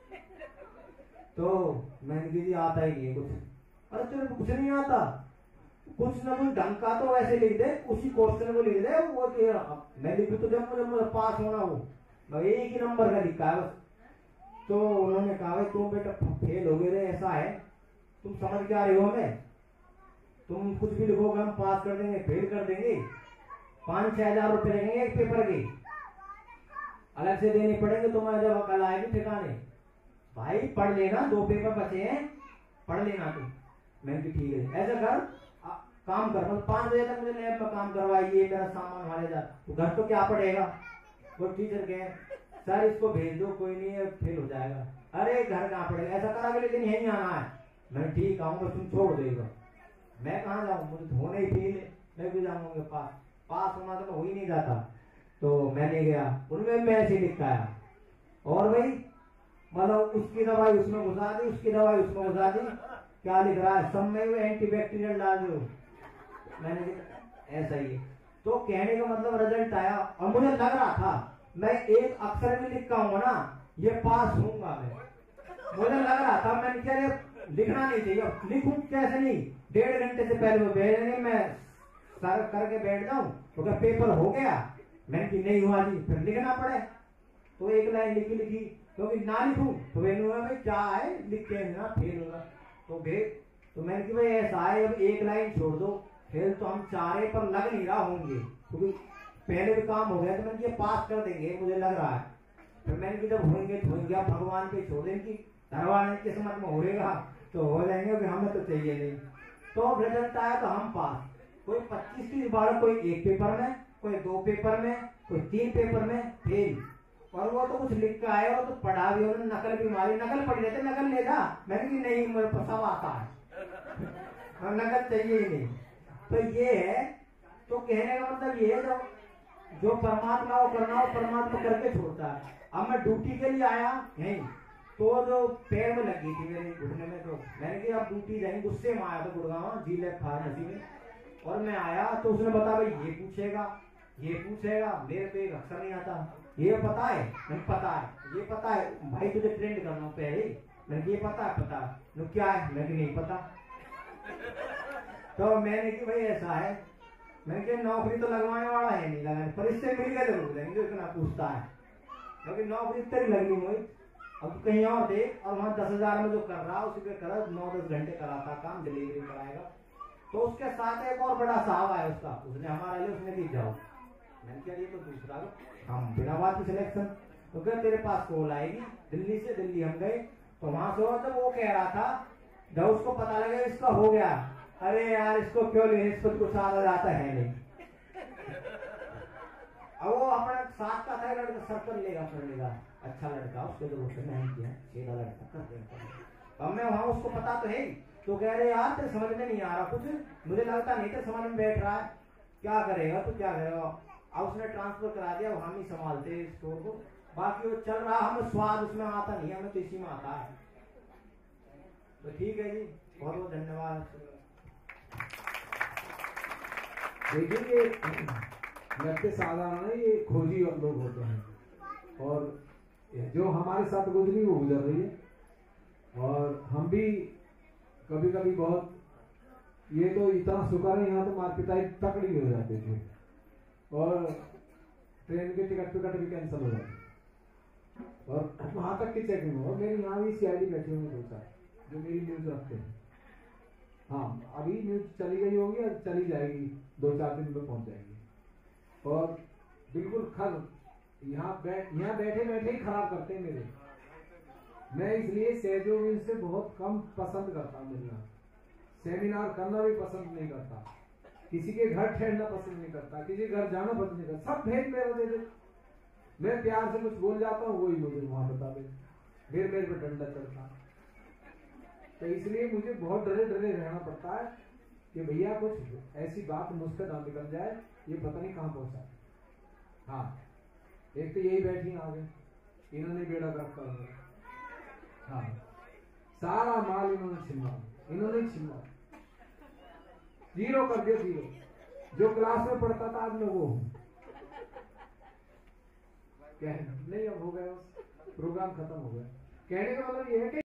Speaker 2: तो मैंने कही आता ही नहीं है कुछ। अरे तेरे कुछ नहीं आता, कुछ ना कुछ ढंग का तो वैसे लिख दे, उसी क्वेश्चन को लिख दे। वो मैं लिखू तो जब मुझे पास होना हो, मैं एक ही नंबर का लिखा है बस। तो उन्होंने कहा भाई तुम बेटा फेल हो गए रे, ऐसा है तुम समझ क्या रहे हो हमें, तुम कुछ भी लिखोगे हम पास कर देंगे, फेल कर देंगे। 5-6 हजार रुपए लगेंगे एक पेपर के, अलग से देने पड़ेंगे तुम्हारे जब कल आएगी ठिकाने। भाई पढ़ लेना, 2 पेपर बचे हैं, पढ़ लेना तुम। मैंने ठीक है ऐसा कर, काम कर, 5 बजे तक मुझे लैब में काम करवाइए, मेरा सामान वाले जा। तो घर तो क्या पड़ेगा। वो टीचर कहे सर इसको भेज दो, कोई नहीं है फेल हो जाएगा। अरे घर कहाँ पड़ेगा, ऐसा करा अगले दिन यही आना है। मैं ठीक आऊंगा, तुम छोड़ देगा, मैं कहाँ जाऊँ, मुझे होने ही फेल, मैं भी जाऊंगा पास, पास होना तो हो ही नहीं जाता। तो मैंने गया, उनमें मैं ऐसे लिखा है, और भाई मतलब उसकी दवाई उसमें घुसा दी, उसकी दवाई उसमें घुसा दी। क्या लिख रहा है, सब में एंटीबैक्टीरियल डाल दो। मैंने ऐसा ही है। तो कहने का मतलब रिजल्ट आया, और मुझे लग रहा था मैं एक अक्षर भी लिख पाऊंगा ना ये पास होऊंगा मैं, मुझे लग रहा था। मैंने क्या लिखना नहीं चाहिए, लिखूं कैसे नहीं, 1.5 घंटे से पहले वो भेजने मैं सर करके बैठ जाऊं तो क्या पेपर हो गया। मैंने कि नहीं हुआ जी, फिर लिखना पड़े। तो 1 लाइन लिखी, क्योंकि ना लिखूं तो भाई क्या है लिख के ना फेल होगा। तो तो मैंने कि भाई ऐसा है, अब 1 लाइन छोड़ दो, फिर तो हम चारे पर लग नहीं रहा होंगे, क्योंकि पहले भी काम हो गया। तो मैंने ये पास कर देंगे मुझे लग रहा है। फिर मैंने कि जब होंगे तो होंगे, भगवान पे छोड़ देंगे, धरवाने की किस्मत में होगा तो हो जाएंगे, हमें तो चाहिए नहीं। तो रिजल्ट आया तो हम पास। कोई 25-30 बार, कोई 1 पेपर में, कोई 2 पेपर में, कोई 3 पेपर में फेल। और वो तो कुछ लिख कर आया, वो तो पढ़ा भी, उन्होंने नकल भी मारी, नकल पढ़ लेते, नकल ले जा। मैंने कि नहीं मेरे को सब आता है, और नकल चाहिए ही नहीं। तो ये है, तो कहने का मतलब ये है जो परमात्मा को करना हो परमात्मा करके छोड़ता है। अब मैं ड्यूटी के लिए आया नहीं, तो जो पैर में लगी थी मेरे घुटने में, तो मैंने कि अब ड्यूटी जाएंगे, गुस्से में आया था गुड़गांव जी लैब फार्मेसी में। और मैं आया तो उसने बता भाई ये पूछेगा, ये पूछेगा, मेरे पे एक अक्षर नहीं आता। ये पता है, मैंने पता है, ये पता है भाई, तुझे ट्रेंड करना पहले। मैंने ये पता है, क्या है, मैंने नहीं पता। तो मैंने कि भाई ऐसा है, मैंने कि नौकरी तो लगवाने वाला है नहीं, लगाने पर इससे मिलकर जरूर देंगे, इतना पूछता है। क्योंकि नौकरी तेरी लगनी मोहित, अब तो कहीं और देख, और वहां 10,000 में जो कर रहा उसी पे कर 9-10 घंटे कराता काम, डिलीवरी कराएगा। तो उसके साथ एक और बड़ा साहब आया उसका, उसने हमारा लिए उसने भी जाओ। मैंने क्या ये तो दूसरा हम बिना बात की सिलेक्शन। तो क्या तेरे पास कॉल आएगी दिल्ली से, दिल्ली हम गए, तो वहां से जब वो कह रहा था, जब उसको पता लगा इसका हो गया, अरे यार इसको क्यों ले, इसको कुछ आदत आता है नहीं। अब वो अपना साथ का था लड़का, सब कर लेगा, अच्छा लड़का, उसको तो नहीं किया, सीधा लड़का कर देगा। अब मैं वहां उसको पता तो है, तो कह रहे यार तेरे समझ में नहीं आ रहा कुछ, मुझे लगता नहीं तेरे समझ में बैठ रहा है, क्या करेगा तो क्या करेगा। अब उसने ट्रांसफर करा दिया, हम ही संभालते स्टोर को, बाकी वो चल रहा, हमें स्वाद उसमें आता नहीं, हमें तो इसी में आता है। तो ठीक है जी, बहुत बहुत धन्यवाद।
Speaker 1: देखिए ये लगते साधारण है, ये खोजी लोग होते हैं, और जो हमारे साथ गुजरी वो गुजर रही है, और हम भी कभी कभी बहुत, ये तो इतना शुक्र है यहाँ तो मार पिटाई तकड़ी हो जाते थे, और ट्रेन के टिकट भी कैंसिल हो जाते, और वहां तक की चेकिंग हो। मेरे यहाँ भी सीआईडी बैठे हुए दोस्त है जो मेरी न्यूज रखते हैं। हाँ अभी न्यूज चली गई होगी, और चली जाएगी, 2-4 दिन में पहुंच जाएगी। और बिल्कुल यहाँ बैठे बैठे ही खराब करते हैं मेरे, मैं इसलिए सहजोग से बहुत कम पसंद करता हूँ मिलना, सेमिनार करना भी पसंद नहीं करता, किसी के घर ठहरना पसंद नहीं करता, किसी के घर जाना पसंद नहीं करता, सब भेज मेरा दे दे। मैं प्यार से कुछ बोल जाता हूँ, वही मुझे वहां बता दे, फिर मेरे पे डंडा चढ़ता। तो इसलिए मुझे बहुत डरे डरे रहना पड़ता है कि भैया कुछ ऐसी बात मुझसे ना निकल जाए, ये पता नहीं कहाँ पहुंचा। हाँ, एक तो यही बैठी आगे, इन्होंने बेड़ा गर्क कर दिया। हाँ, सारा माल इन्होंने छीना, इन्होंने छीना, जीरो कर दिया, जीरो। जो क्लास में पढ़ता था आज मैं वो हूँ। नहीं, अब हो गया, प्रोग्राम खत्म हो गया। कहने का मतलब ये है कि